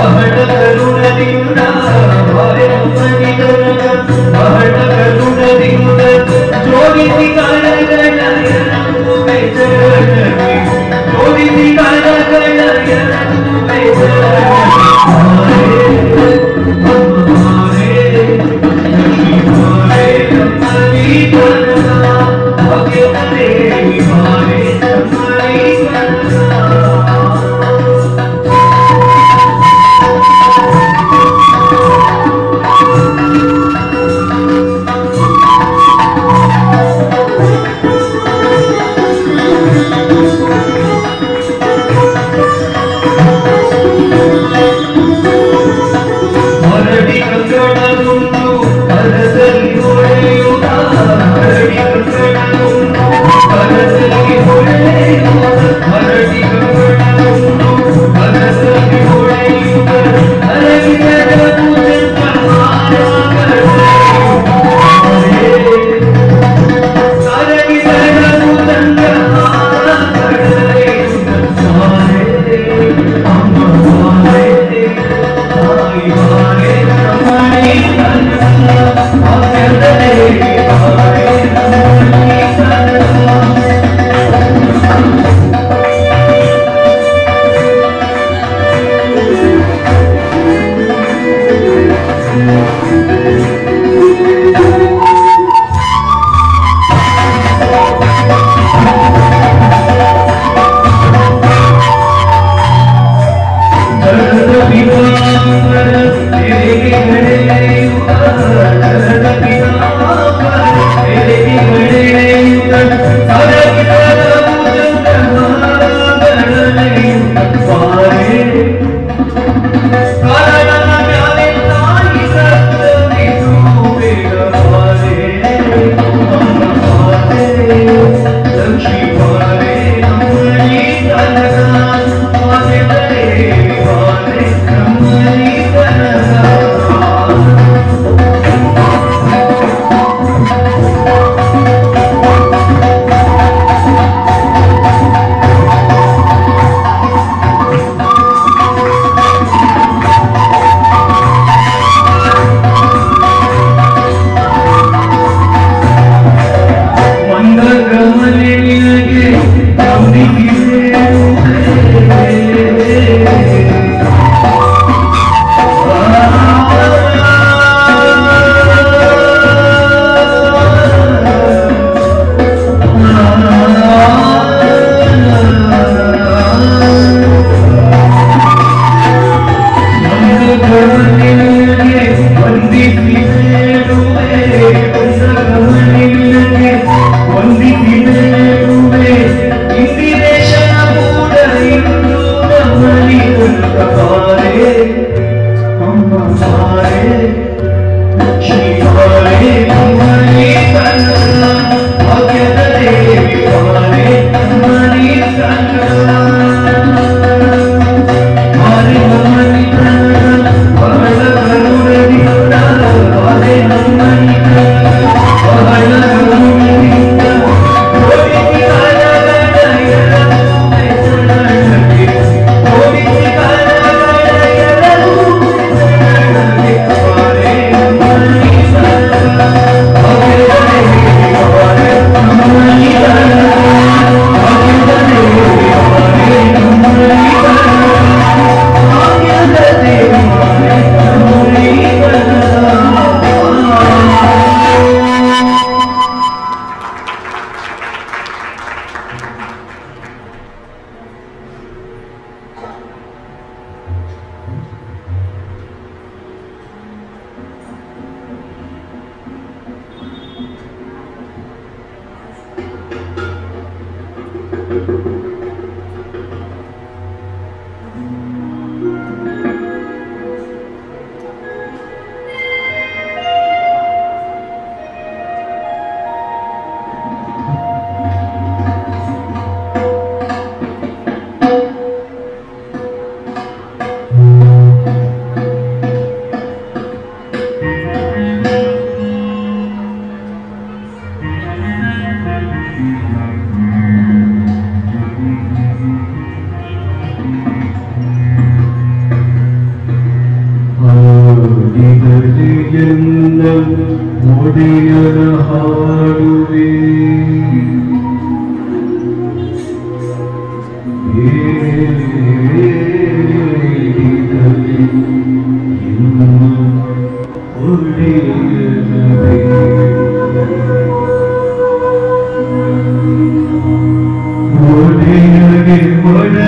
ಬಹಳ ಕರುಣದಿಂದ ಬಾರೆ ನಮ್ಮನಿ ದೊರಗ ಬಹಳ ಕರುಣದಿಂದ ಜೋಡಿಸಿ ಕಾಲಗಳ ಎರಡು ಬೇಜಾರಕ್ಕೆ ಜೋಡಿಸಿ ಕಾಲಗಳ ಎರಡು ಬೇಜಾರಕ್ಕೆ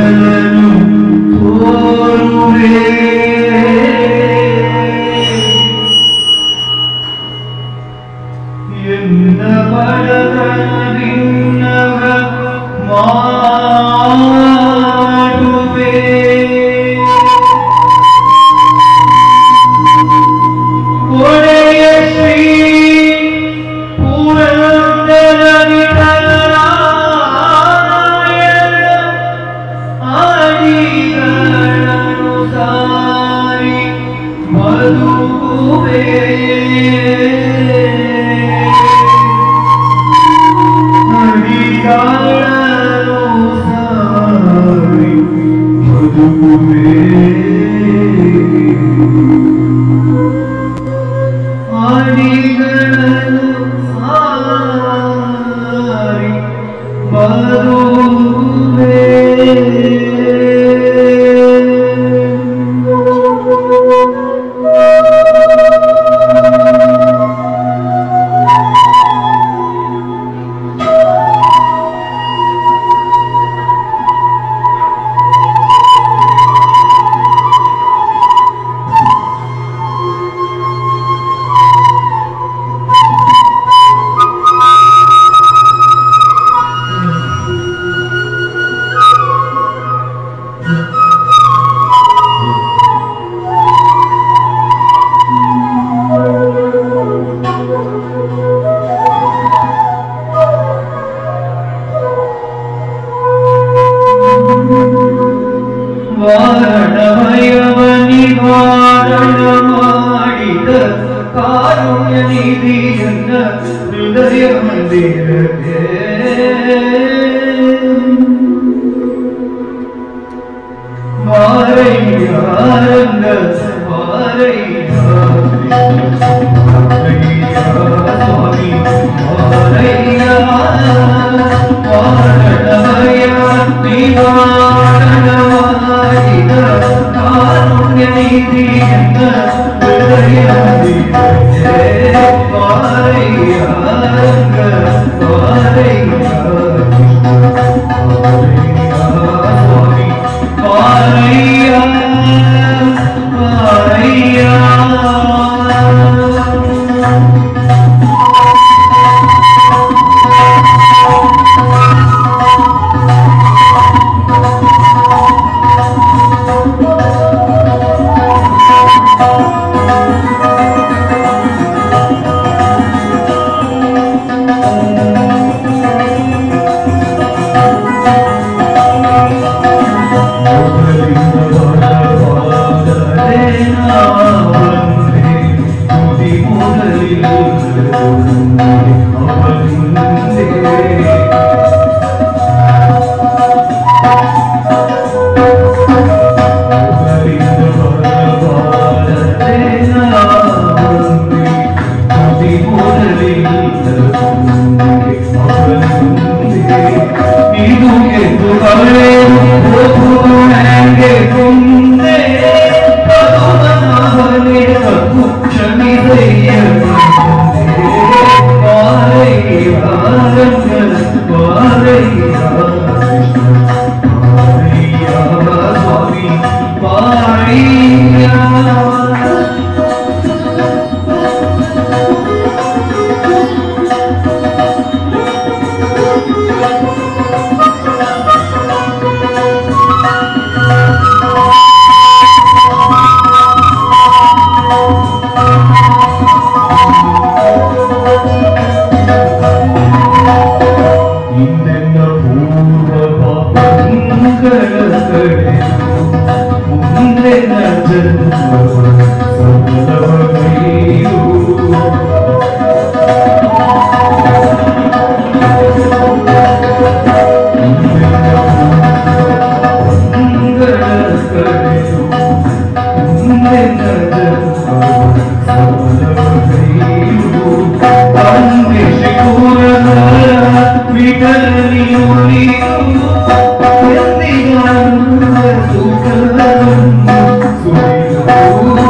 Oh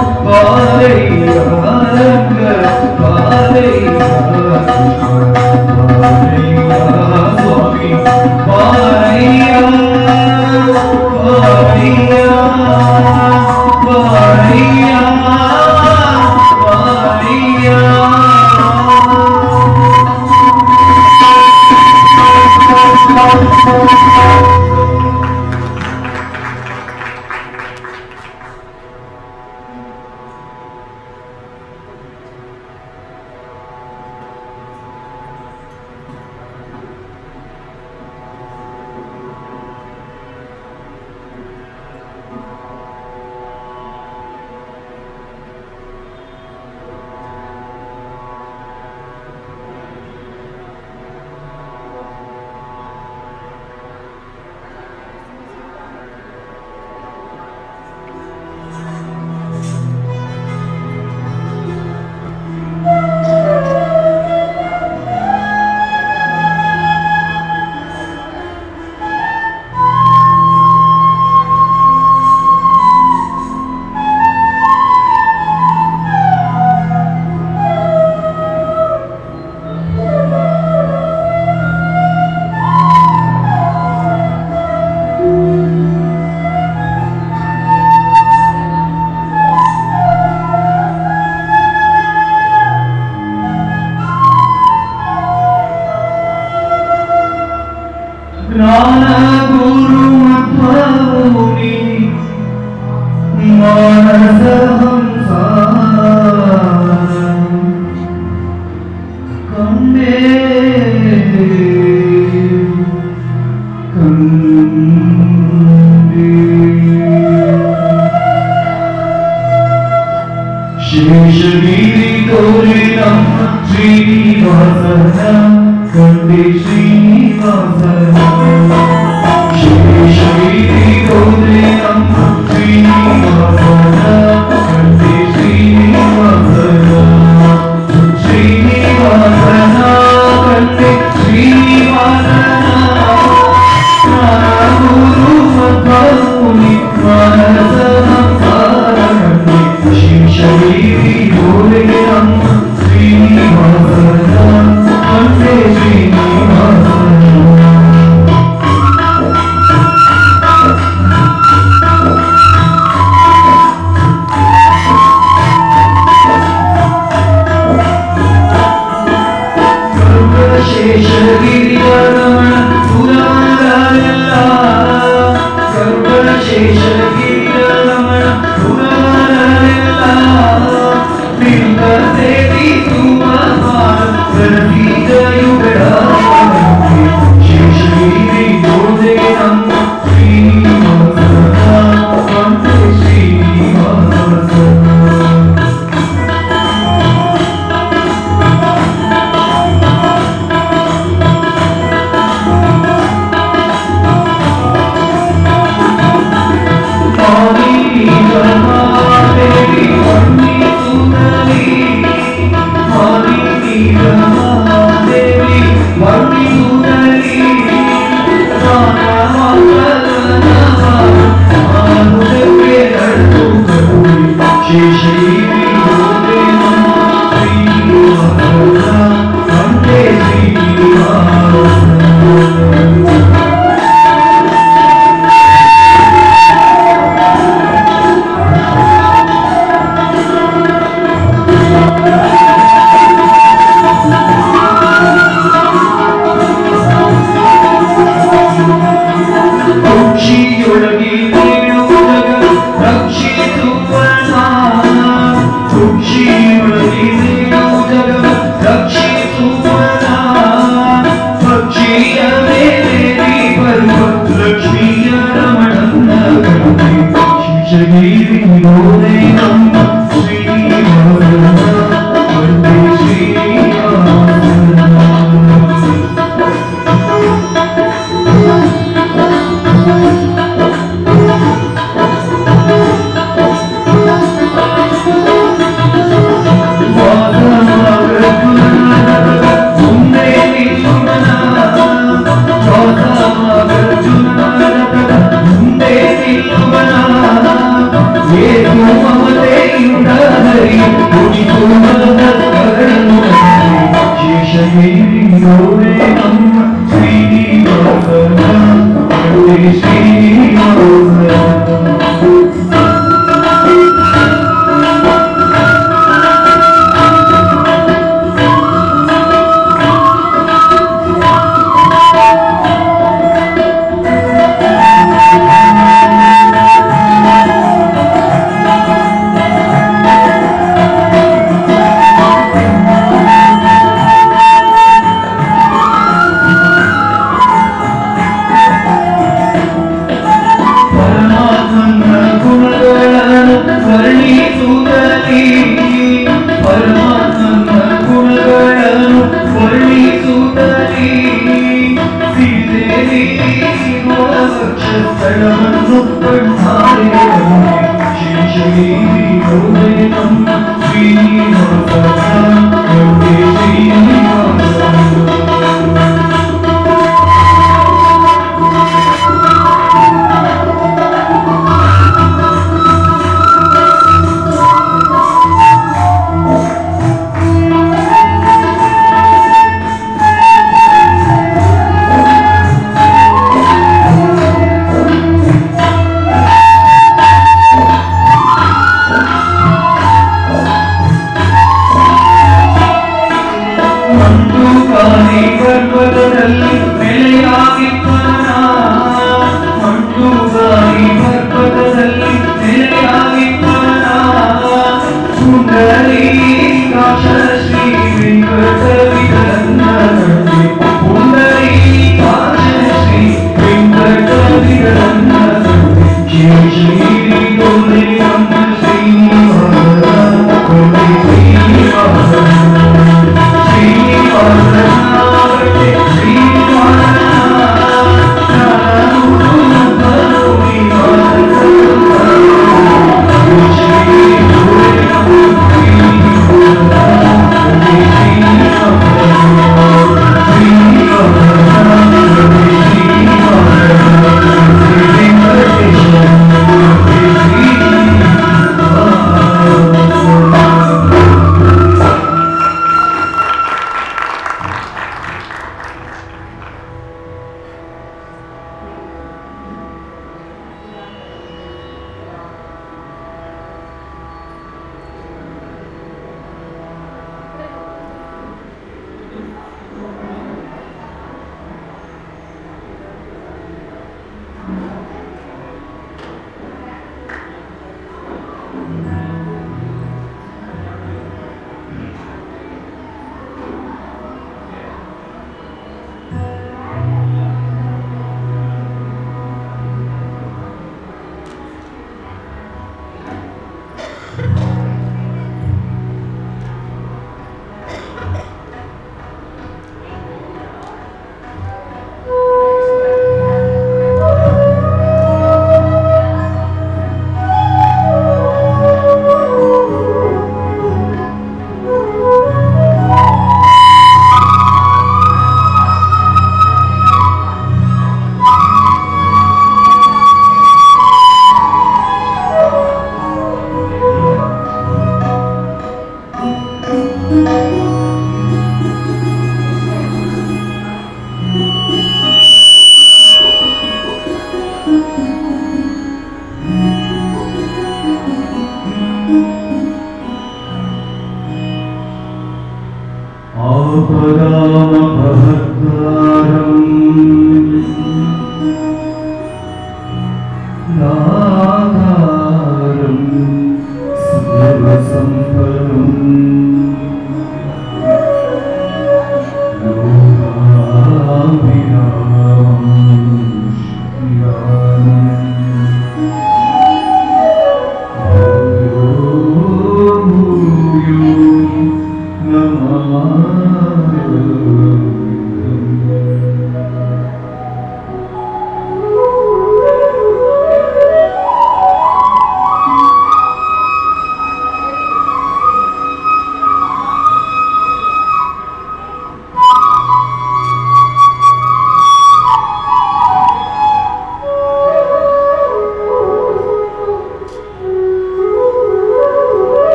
Sri Sameerachar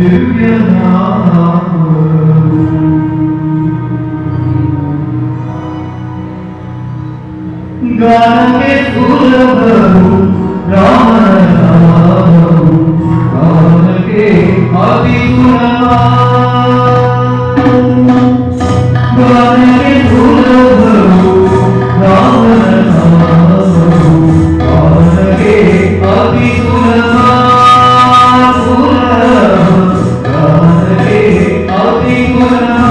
गाने सुलभु रामनामु गाने अति सुलभा गाने सुलभु रामनामु गाने अति सुलभा गाने अति सुलभा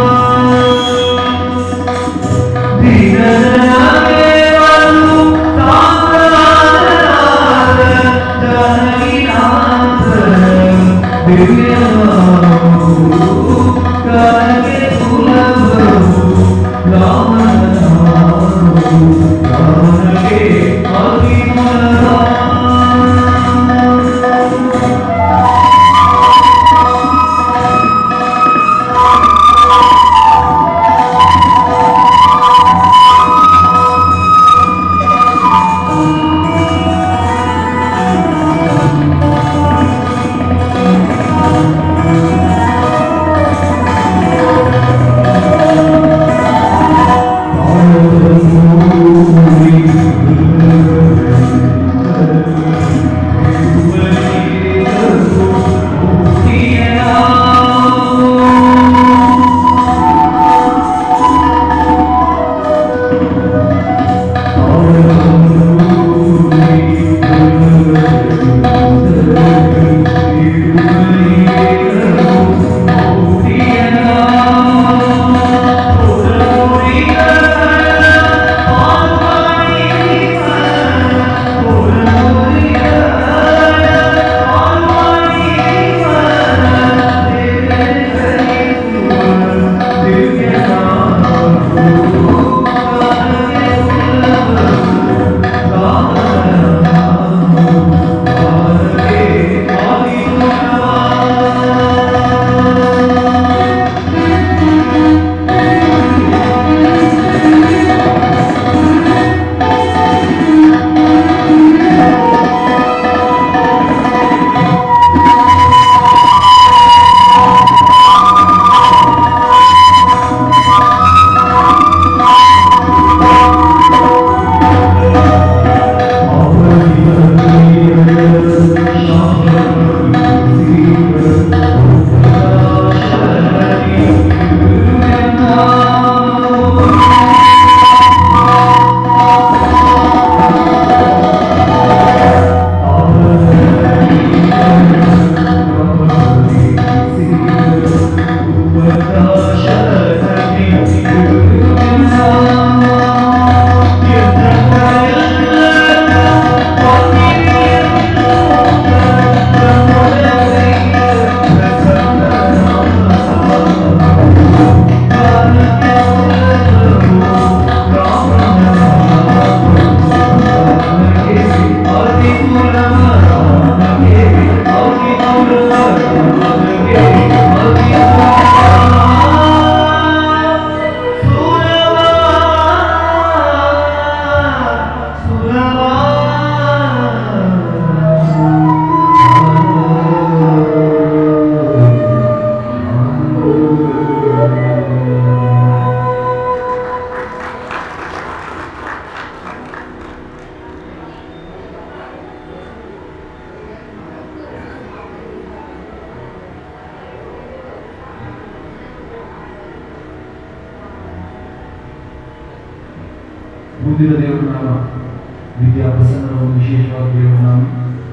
ಮುಂದಿನ ದೇವರ ನಾಮ ವಿದ್ಯಾಪ್ರಸನ್ನರ ವಿಶೇಷವಾದ ದೇವರ ನಾಮ.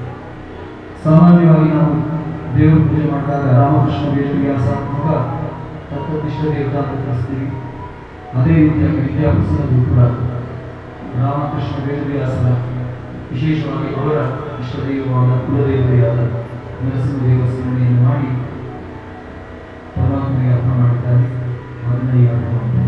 ಸಾಮಾನ್ಯವಾಗಿ ನಾವು ದೇವರ ಪೂಜೆ ಮಾಡಿದಾಗ ರಾಮಕೃಷ್ಣ ವೇದವ್ಯಾಸಾತ್ಮಕ ತತ್ವನಿಷ್ಠ ದೇವತಾ ಅಂತ ಕರೆಸ್ತೀವಿ. ಅದೇ ರೀತಿಯಾಗಿ ವಿದ್ಯಾಪ್ರಸನ್ನರು ಕೂಡ ರಾಮಕೃಷ್ಣ ವೇದವ್ಯಾಸರ ವಿಶೇಷವಾಗಿ ಅವರ ಇಷ್ಟದೈವವಾದ ಕುಲದೇವತೆಯಾದ ನರಸಿಂಹದೇವ ಸ್ಮರಣೆಯನ್ನು ಮಾಡಿ ಪರಮಾತ್ಮನಿಗೆ ಅರ್ಪಣೆ ಮಾಡುತ್ತಾರೆ. ಅದನ್ನ ಈಗ ಅರ್ಪಣೆ ಮಾಡ್ತಾರೆ.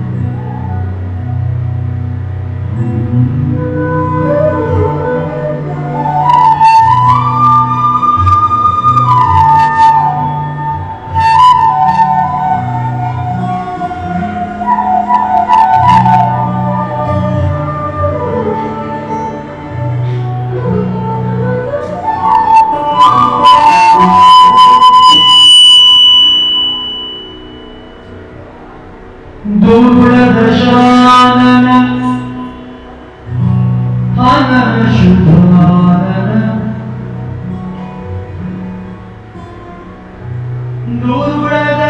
ದುರ್ಗದ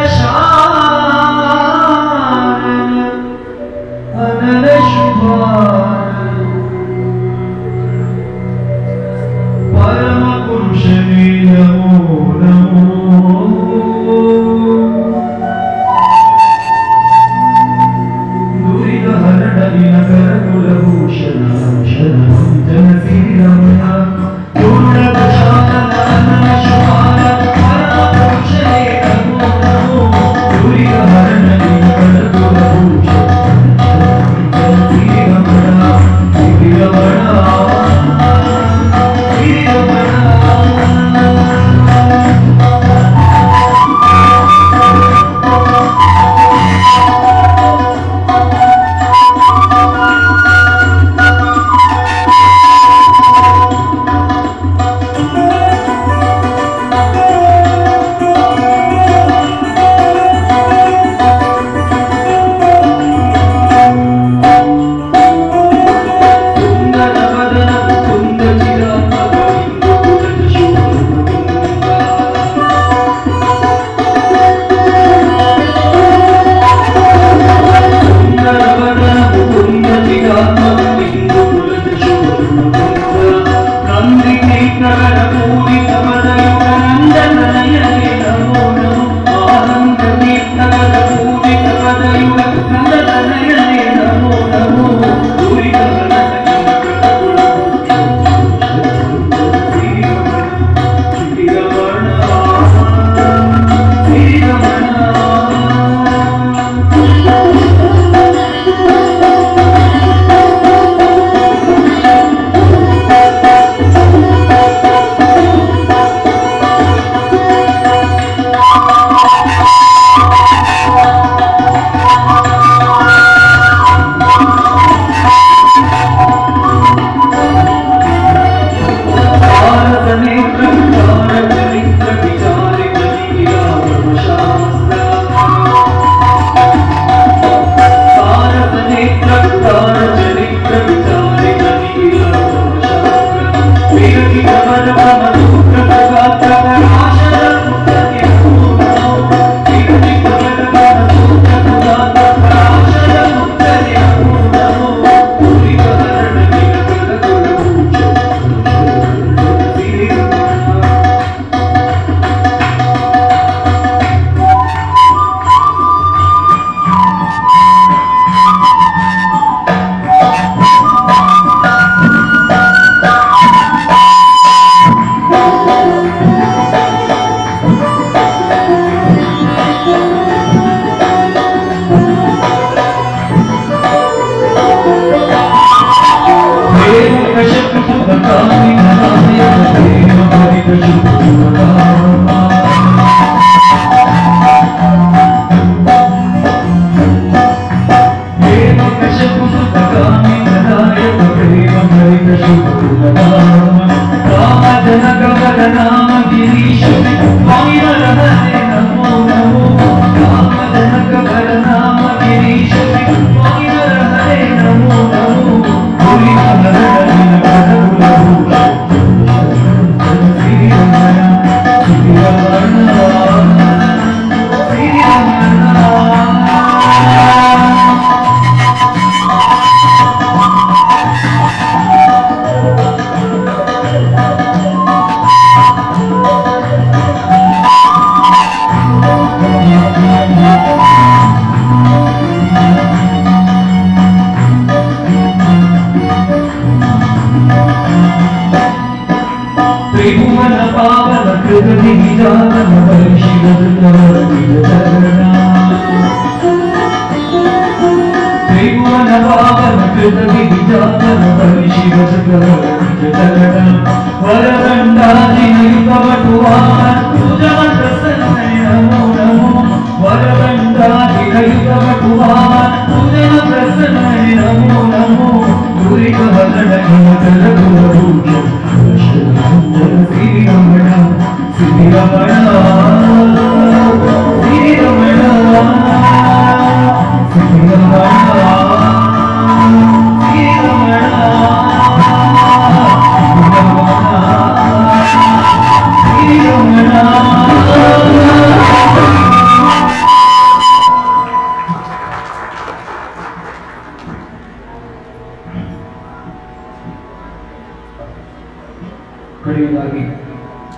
ಶಾರನ ಅನನ ಶುಭ ಪರಮ ಪುರುಷನೇ ನಮೋ ನಮೋ ದುರಿತ ಹರಣಿನ ಕರಕುಲಭೂಷಣ ಶರಣಂ ಜನ ಶ್ರೀರಮಣ ದುರ್ಗದ ಶಾರನ ಅನನ ಶುಭ ಪರಮ ಪುರುಷನೇ ನಮೋ ನಮೋ ದುರಿತ ಹರಣಿನ ಕರಕುಲಭೂಷಣ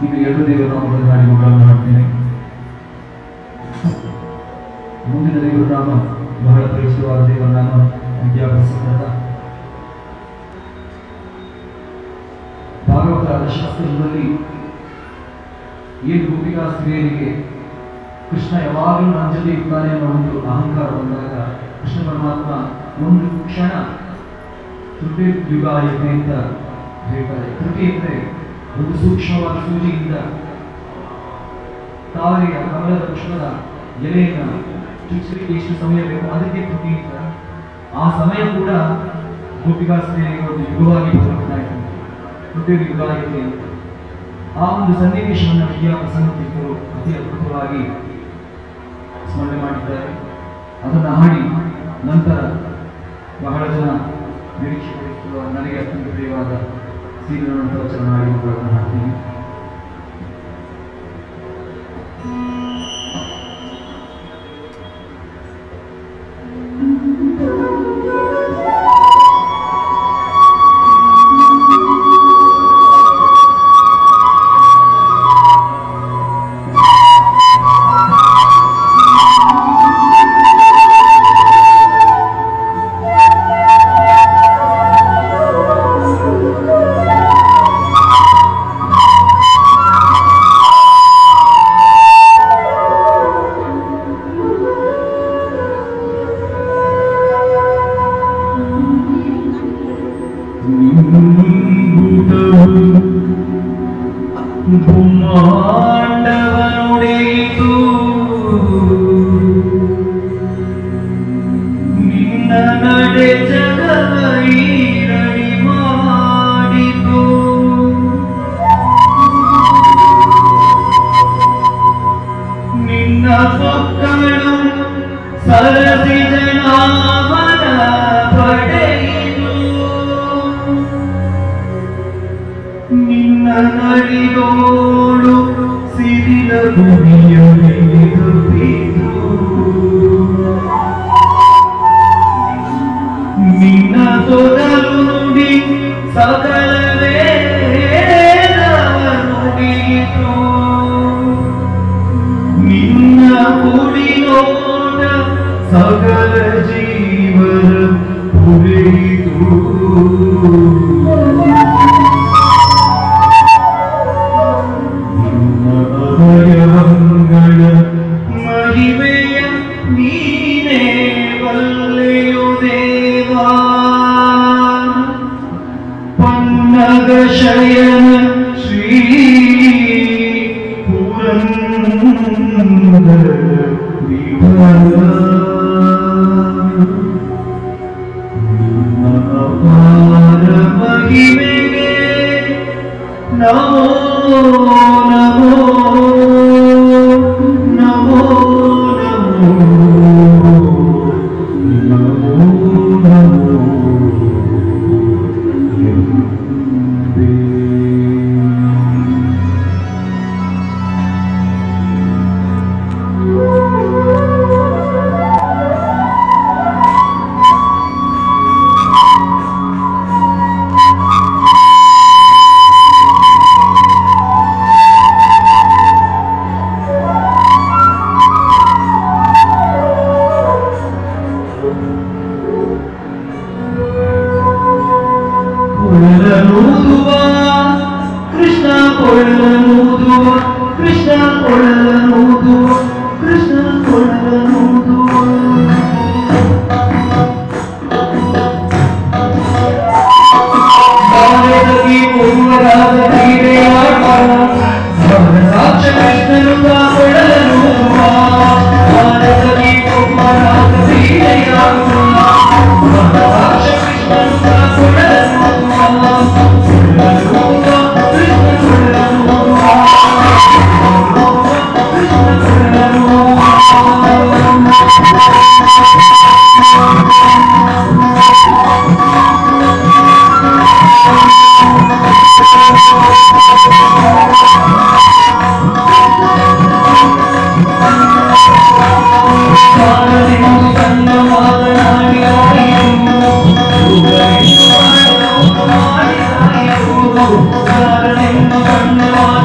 ಈಗ 2 ದೇವರನಾಮಗಳನ್ನು ಹಾಡಿ ಮಗಳನ್ನು ಹಾಡ್ತೇನೆ. ಮುಂದಿನ ದೇವರನಾಮ ಬಹಳ ಪರಿಚಿತವಾದ ದೇವರನಾಮ, ವಿದ್ಯಾಪ್ರಸನ್ನದ. ಭಾಗವತ ಶಾಸ್ತ್ರದಲ್ಲಿ ಏನು ಗೋಪಿಕಾ ಸ್ತ್ರೀಯರಿಗೆ ಕೃಷ್ಣ ಯಾವಾಗಲೂ ನನ್ನ ಜೊತೆ ಇರ್ತಾನೆ ಅನ್ನೋ ಒಂದು ಅಹಂಕಾರ ಬಂದಾಗ ಕೃಷ್ಣ ಪರಮಾತ್ಮ ಒಂದು ಕ್ಷಣ ತೃತೀಯ ಯುಗಾಯತೆ ಅಂತ ಹೇಳ್ತಾರೆ. ತೃತೀಯ ಅಂದರೆ ಒಂದು ಸೂಕ್ಷ್ಮವಾದ ಸೂಜಿಯಿಂದ ತಾವರೆಯ ಕಮಲದ ಪುಷ್ಪದ ಎಲೆಯನ್ನು ಚುಚ್ಚಲಿಕ್ಕೆ ಎಷ್ಟು ಸಮಯ ಬೇಕು ಅದಕ್ಕೆ ತೃತೀಯ ಅಂತ. ಆ ಸಮಯ ಕೂಡ ಗೋಪಿಕಾ ಸ್ತ್ರೀಯರಿಗೆ ಒಂದು ಯುಗವಾಗಿ ಪರಿವರ್ತನೆ ಆಯಿತು, ತೃತೀಯ ಯುಗಾಯತೆ ಅಂತ. ಆ ಒಂದು ಸನ್ನಿವೇಶವನ್ನು ವಿದ್ಯಾಪ್ರಸನ್ನರು ಅತಿ ಅದ್ಭುತವಾಗಿ ಸ್ಮರಣೆ ಮಾಡಿದ್ದಾರೆ. ಅದನ್ನು ಹಾಡಿ ನಂತರ ಬಹಳ ಜನ ನಿರೀಕ್ಷೆ ಪಡಿಸುವ ನನಗೆ ಅತ್ಯಂತ ಪ್ರಿಯವಾದ ಶ್ರೀರಾಮಚಂದ್ರ ಚರಣಾಡಿಗಳನ್ನು ಹಾಡ್ತೀನಿ. Rama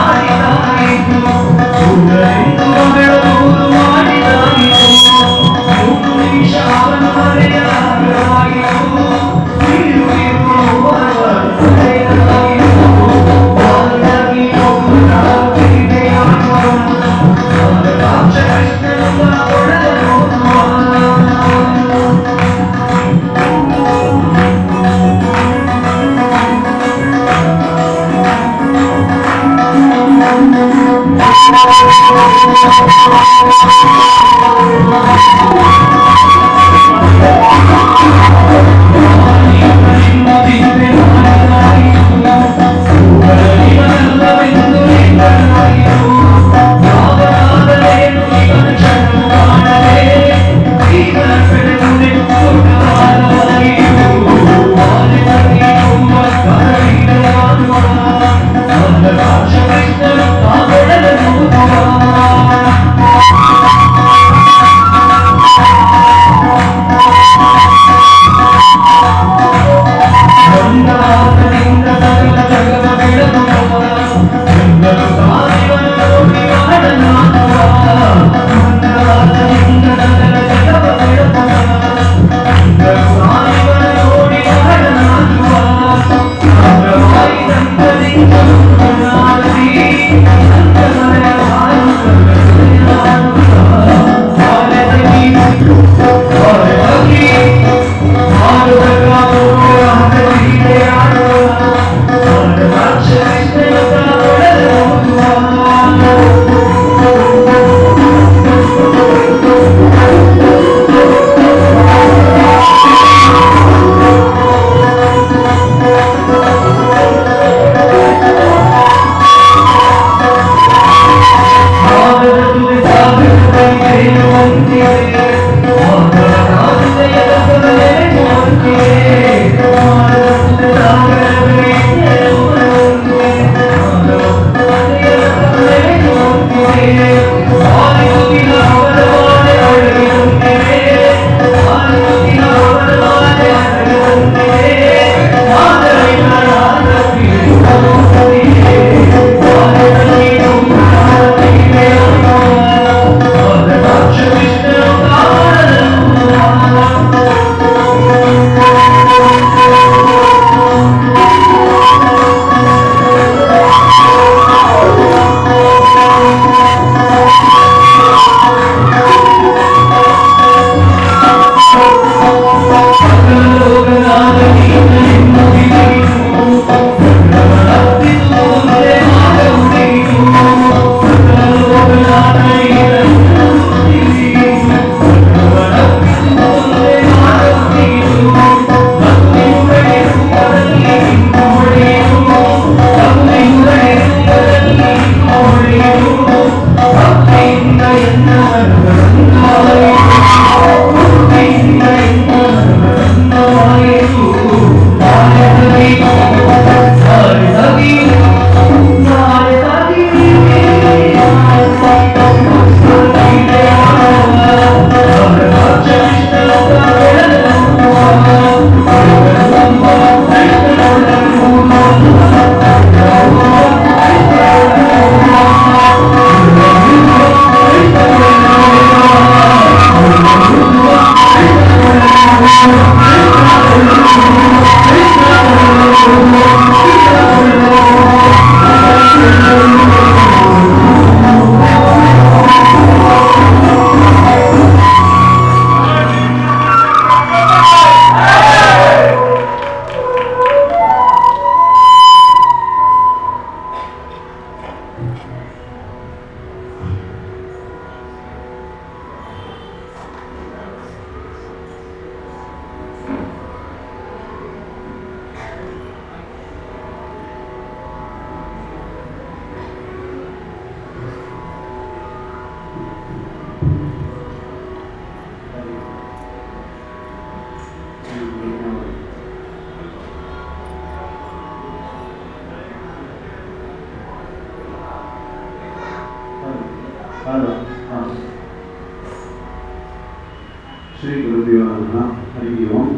ಶ್ರೀ ಗುರುದೇವ ನಮಃ. ಹರಿ ಓಂ.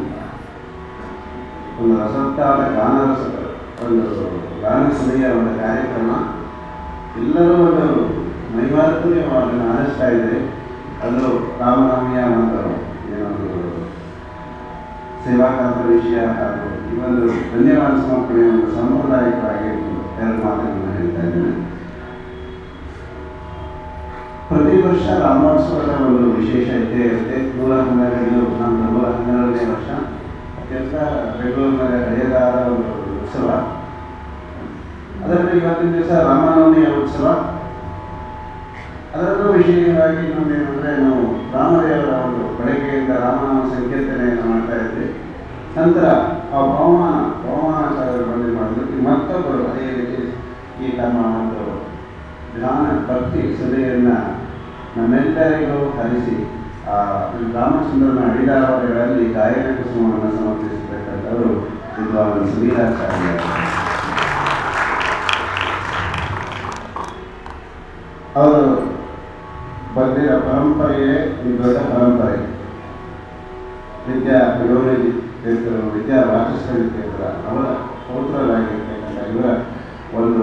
ಒಂದು ರಸವತ್ತಾದ ಒಂದು ಗಾನ ಸಮಯ ಒಂದು ಕಾರ್ಯಕ್ರಮ ಎಲ್ಲರೂ ಒಂದು ಮೈಮಾರಕ್ಕೂ ನೀವು ಅದನ್ನು ಆರಿಸ್ತಾ ಇದ್ರಿ. ಅದು ರಾಮನವಮಿಯ ಒಂದು ಏನೊಂದು ಸೇವಾಕಾರದ ವಿಷಯ ಹಾಗೂ ಈ ಒಂದು ಧನ್ಯವಾದ ಸಮರ್ಪಣೆ ಒಂದು ಸಾಂಪ್ರದಾಯಿಕವಾಗಿ ಎರಡು ಮಾತುಗಳನ್ನು ಹೇಳ್ತಾ ಇದ್ದೇನೆ. ಪ್ರತಿ ವರ್ಷ ರಾಮೋತ್ಸವದ ಒಂದು ವಿಶೇಷ ಇದ್ದೇ ಇರುತ್ತೆ. 112 ನಮ್ಮದು 112ನೇ ವರ್ಷ. ಅತ್ಯಂತ ಬೆಂಗಳೂರಿನಲ್ಲಿ ಹಳೆಯದಾದ ಒಂದು ಉತ್ಸವ. ಅದರಲ್ಲಿ ಇವತ್ತಿನ ದಿವಸ ರಾಮನವಮಿಯ ಉತ್ಸವ. ಅದರಲ್ಲೂ ವಿಶೇಷವಾಗಿ ನಮ್ದೇನೆಂದರೆ ನಾವು ರಾಮದೇವರ ಒಂದು ಬೆಳಗ್ಗೆಯಿಂದ ರಾಮನಾಮ ಸಂಕೀರ್ತನೆಯನ್ನು ಮಾಡ್ತಾ ಇದ್ವಿ. ನಂತರ ಆ ಪವಮಾನಾಚಾರ್ಯರು ಬಂದು ಮಾಡಿದ್ರು. ಮತ್ತೊಬ್ಬರು ಅದೇ ರೀತಿ ಈ ತಮ್ಮ ಒಂದು ಜ್ಞಾನ ಭಕ್ತಿ ಸುದೆಯನ್ನು ನಮ್ಮೆಲ್ಲರಿಗೂ ಹರಿಸಿ ಆ ರಾಮಚಂದ್ರನ ಅಡಿದಾವರೆಗಳಲ್ಲಿ ಗಾಯನ ಕುಸುಮವನ್ನು ಸಮರ್ಪಿಸಬೇಕಂತವರು ವಿದ್ವಾನ್ ಸಮೀರಾಚಾರ್ಯ. ಅವರು ಬಂದಿರೋ ಪರಂಪರೆಯೇ ಒಂದು ದೊಡ್ಡ ಪರಂಪರೆ. ವಿದ್ಯಾ ಯೋಗಿ ತೀರ್ಥರು, ವಿದ್ಯಾ ವಾಚಸ್ಪತಿ ತೀರ್ಥರ ಅವರ ಪೌತ್ರರಾಗಿರ್ತಕ್ಕಂಥ ಇವರ ಒಂದು